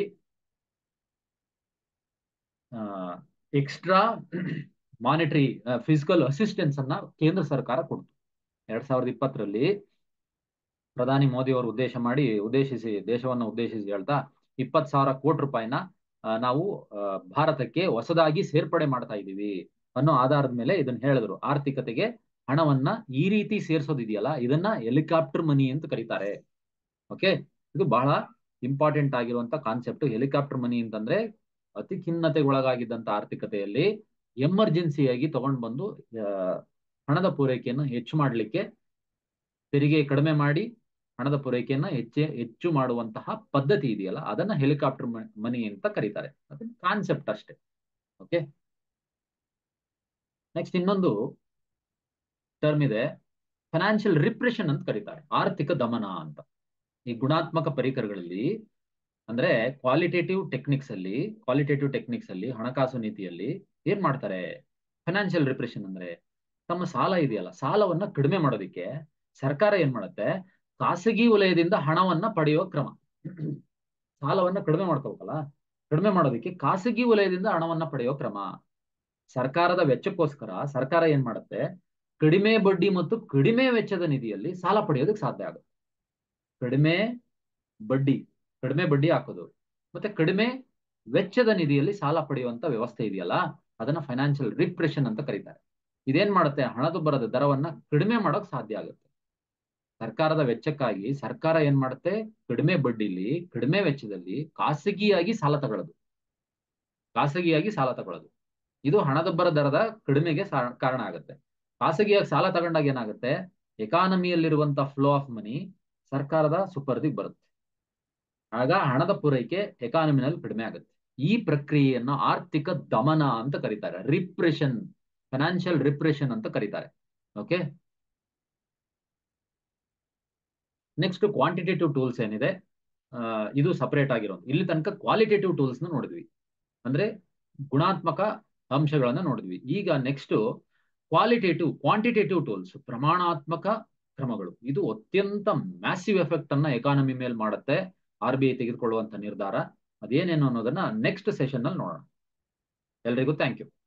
ಎಕ್ಸ್ಟ್ರಾ ಮಾನಿಟರಿ ಫಿಸಿಕಲ್ ಅಸಿಸ್ಟೆನ್ಸ್ ಅನ್ನ ಕೇಂದ್ರ ಸರ್ಕಾರ ಕೊಡ್ತು. 2020ರಲ್ಲಿ ಪ್ರಧಾನಿ ಮೋದಿ ಅವರು ದೇಶವನ್ನು ಉದ್ದೇಶಿಸಿ ಹೇಳ್ತಾ 20,000 ಕೋಟಿ ರೂಪಾಯಿನ ನಾವು ಭಾರತಕ್ಕೆ ಹೊಸದಾಗಿ ಸೇರ್ಪಡೆ ಮಾಡ್ತಾ ಇದ್ದೀವಿ ಅನ್ನೋ ಆಧಾರದ ಮೇಲೆ ಇದನ್ನ ಹೇಳಿದ್ರು. ಆರ್ಥಿಕತೆಗೆ ಹಣವನ್ನ ಈ ರೀತಿ ಸೇರ್ಸೋದಿದೆಯಲ್ಲ, ಇದನ್ನ ಹೆಲಿಕಾಪ್ಟರ್ ಮನಿ ಅಂತ ಕರೀತಾರೆ. ಓಕೆ, ಇದು ಬಹಳ ಇಂಪಾರ್ಟೆಂಟ್ ಆಗಿರುವಂತ ಕಾನ್ಸೆಪ್ಟ್. ಹೆಲಿಕಾಪ್ಟರ್ ಮನಿ ಅಂತಂದ್ರೆ ಅತಿ ಖಿನ್ನತೆಗೆ ಒಳಗಾಗಿದ್ದಂತ ಆರ್ಥಿಕತೆಯಲ್ಲಿ ಎಮರ್ಜೆನ್ಸಿಯಾಗಿ ತಗೊಂಡ್ ಬಂದು ಹಣದ ಪೂರೈಕೆಯನ್ನು ಹೆಚ್ಚು ಮಾಡಲಿಕ್ಕೆ, ತೆರಿಗೆ ಕಡಿಮೆ ಮಾಡಿ ಹಣದ ಪೂರೈಕೆಯನ್ನ ಹೆಚ್ಚು ಮಾಡುವಂತಹ ಪದ್ಧತಿ ಇದೆಯಲ್ಲ, ಅದನ್ನ ಹೆಲಿಕಾಪ್ಟರ್ ಮನಿ ಅಂತ ಕರೀತಾರೆ. ಅದು ಕಾನ್ಸೆಪ್ಟ್ ಅಷ್ಟೇ. ಓಕೆ, ನೆಕ್ಸ್ಟ್ ಇನ್ನೊಂದು ಟರ್ಮ್ ಇದೆ, ಫೈನಾನ್ಷಿಯಲ್ ರಿಪ್ರೆಷನ್ ಅಂತ ಕರೀತಾರೆ, ಆರ್ಥಿಕ ದಮನ ಅಂತ. ಈ ಗುಣಾತ್ಮಕ ಪರಿಕರಗಳಲ್ಲಿ ಅಂದ್ರೆ ಕ್ವಾಲಿಟೇಟಿವ್ ಟೆಕ್ನಿಕ್ಸ್ ಅಲ್ಲಿ ಹಣಕಾಸು ನೀತಿಯಲ್ಲಿ ಏನ್ ಮಾಡ್ತಾರೆ, ಫೈನಾನ್ಷಿಯಲ್ ರಿಪ್ರೆಷನ್ ಅಂದ್ರೆ ತಮ್ಮ ಸಾಲ ಇದೆಯಲ್ಲ, ಸಾಲವನ್ನ ಕಡಿಮೆ ಮಾಡೋದಿಕ್ಕೆ ಸರ್ಕಾರ ಏನ್ ಮಾಡುತ್ತೆ, ಖಾಸಗಿ ವಲಯದಿಂದ ಹಣವನ್ನ ಪಡೆಯುವ ಕ್ರಮ. ಸಾಲವನ್ನ ಕಡಿಮೆ ಮಾಡ್ಕೋಬೇಕಲ್ಲ, ಕಡಿಮೆ ಮಾಡೋದಿಕ್ಕೆ ಖಾಸಗಿ ವಲಯದಿಂದ ಹಣವನ್ನ ಪಡೆಯುವ ಕ್ರಮ. ಸರ್ಕಾರದ ವೆಚ್ಚಕ್ಕೋಸ್ಕರ ಸರ್ಕಾರ ಏನ್ ಮಾಡುತ್ತೆ, ಕಡಿಮೆ ಬಡ್ಡಿ ಮತ್ತು ಕಡಿಮೆ ವೆಚ್ಚದ ನಿಧಿಯಲ್ಲಿ ಸಾಲ ಪಡೆಯೋದಕ್ಕೆ ಸಾಧ್ಯ ಆಗುತ್ತೆ. ಕಡಿಮೆ ಬಡ್ಡಿ ಹಾಕೋದು ಮತ್ತೆ ಕಡಿಮೆ ವೆಚ್ಚದ ನಿಧಿಯಲ್ಲಿ ಸಾಲ ಪಡೆಯುವಂತ ವ್ಯವಸ್ಥೆ ಇದೆಯಲ್ಲ, ಅದನ್ನ ಫೈನಾನ್ಷಿಯಲ್ ರಿಪ್ರೆಷನ್ ಅಂತ ಕರೀತಾರೆ. ಇದೇನ್ ಮಾಡುತ್ತೆ, ಹಣದುಬ್ಬರದ ದರವನ್ನ ಕಡಿಮೆ ಮಾಡೋಕ್ ಸಾಧ್ಯ ಆಗುತ್ತೆ. ಸರ್ಕಾರದ ವೆಚ್ಚಕ್ಕಾಗಿ ಸರ್ಕಾರ ಏನ್ ಮಾಡುತ್ತೆ, ಕಡಿಮೆ ಬಡ್ಡಿಲಿ ಕಡಿಮೆ ವೆಚ್ಚದಲ್ಲಿ ಖಾಸಗಿಯಾಗಿ ಸಾಲ ತಗೊಳ್ಳೋದು. ಇದು ಹಣದುಬ್ಬರ ದರದ ಕಡಿಮೆಗೆ ಕಾರಣ ಆಗುತ್ತೆ. ಖಾಸಗಿಯಾಗಿ ಸಾಲ ತಗೊಂಡಾಗ ಏನಾಗುತ್ತೆ, ಎಕಾನಮಿಯಲ್ಲಿರುವಂತ ಫ್ಲೋ ಆಫ್ ಮನಿ ಸರ್ಕಾರದ ಸುಪರ್ದಿಗೆ ಬರುತ್ತೆ. ಆಗ ಹಣದ ಪೂರೈಕೆ ಎಕಾನಮಿನಲ್ಲಿ ಕಡಿಮೆ ಆಗುತ್ತೆ. ಈ ಪ್ರಕ್ರಿಯೆಯನ್ನ ಆರ್ಥಿಕ ದಮನ ಅಂತ ಕರೀತಾರೆ, ರಿಪ್ರೆಷನ್, ಫೈನಾನ್ಷಿಯಲ್ ರಿಪ್ರೆಷನ್ ಅಂತ ಕರೀತಾರೆ. ಓಕೆ, ನೆಕ್ಸ್ಟ್ ಕ್ವಾಂಟಿಟೇಟಿವ್ ಟೂಲ್ಸ್ ಏನಿದೆ, ಇದು ಸಪರೇಟ್ ಆಗಿರೋದು. ಇಲ್ಲಿ ತನಕ ಕ್ವಾಲಿಟೇಟಿವ್ ಟೂಲ್ಸ್ ನ ನೋಡಿದ್ವಿ, ಅಂದ್ರೆ ಗುಣಾತ್ಮಕ ಅಂಶಗಳನ್ನ ನೋಡಿದ್ವಿ. ಈಗ ನೆಕ್ಸ್ಟ್ ಕ್ವಾಂಟಿಟೇಟಿವ್ ಟೂಲ್ಸ್, ಪ್ರಮಾಣಾತ್ಮಕ ಕ್ರಮಗಳು. ಇದು ಅತ್ಯಂತ ಮ್ಯಾಸಿವ್ ಎಫೆಕ್ಟ್ ಅನ್ನ ಎಕಾನಮಿ ಮೇಲೆ ಮಾಡುತ್ತೆ RBI ತೆಗೆದುಕೊಳ್ಳುವಂತ ನಿರ್ಧಾರ. ಅದೇನೇನು ಅನ್ನೋದನ್ನ ನೆಕ್ಸ್ಟ್ ಸೆಷನ್ ನಲ್ಲಿ ನೋಡೋಣ. ಎಲ್ರಿಗೂ ಥ್ಯಾಂಕ್ ಯು.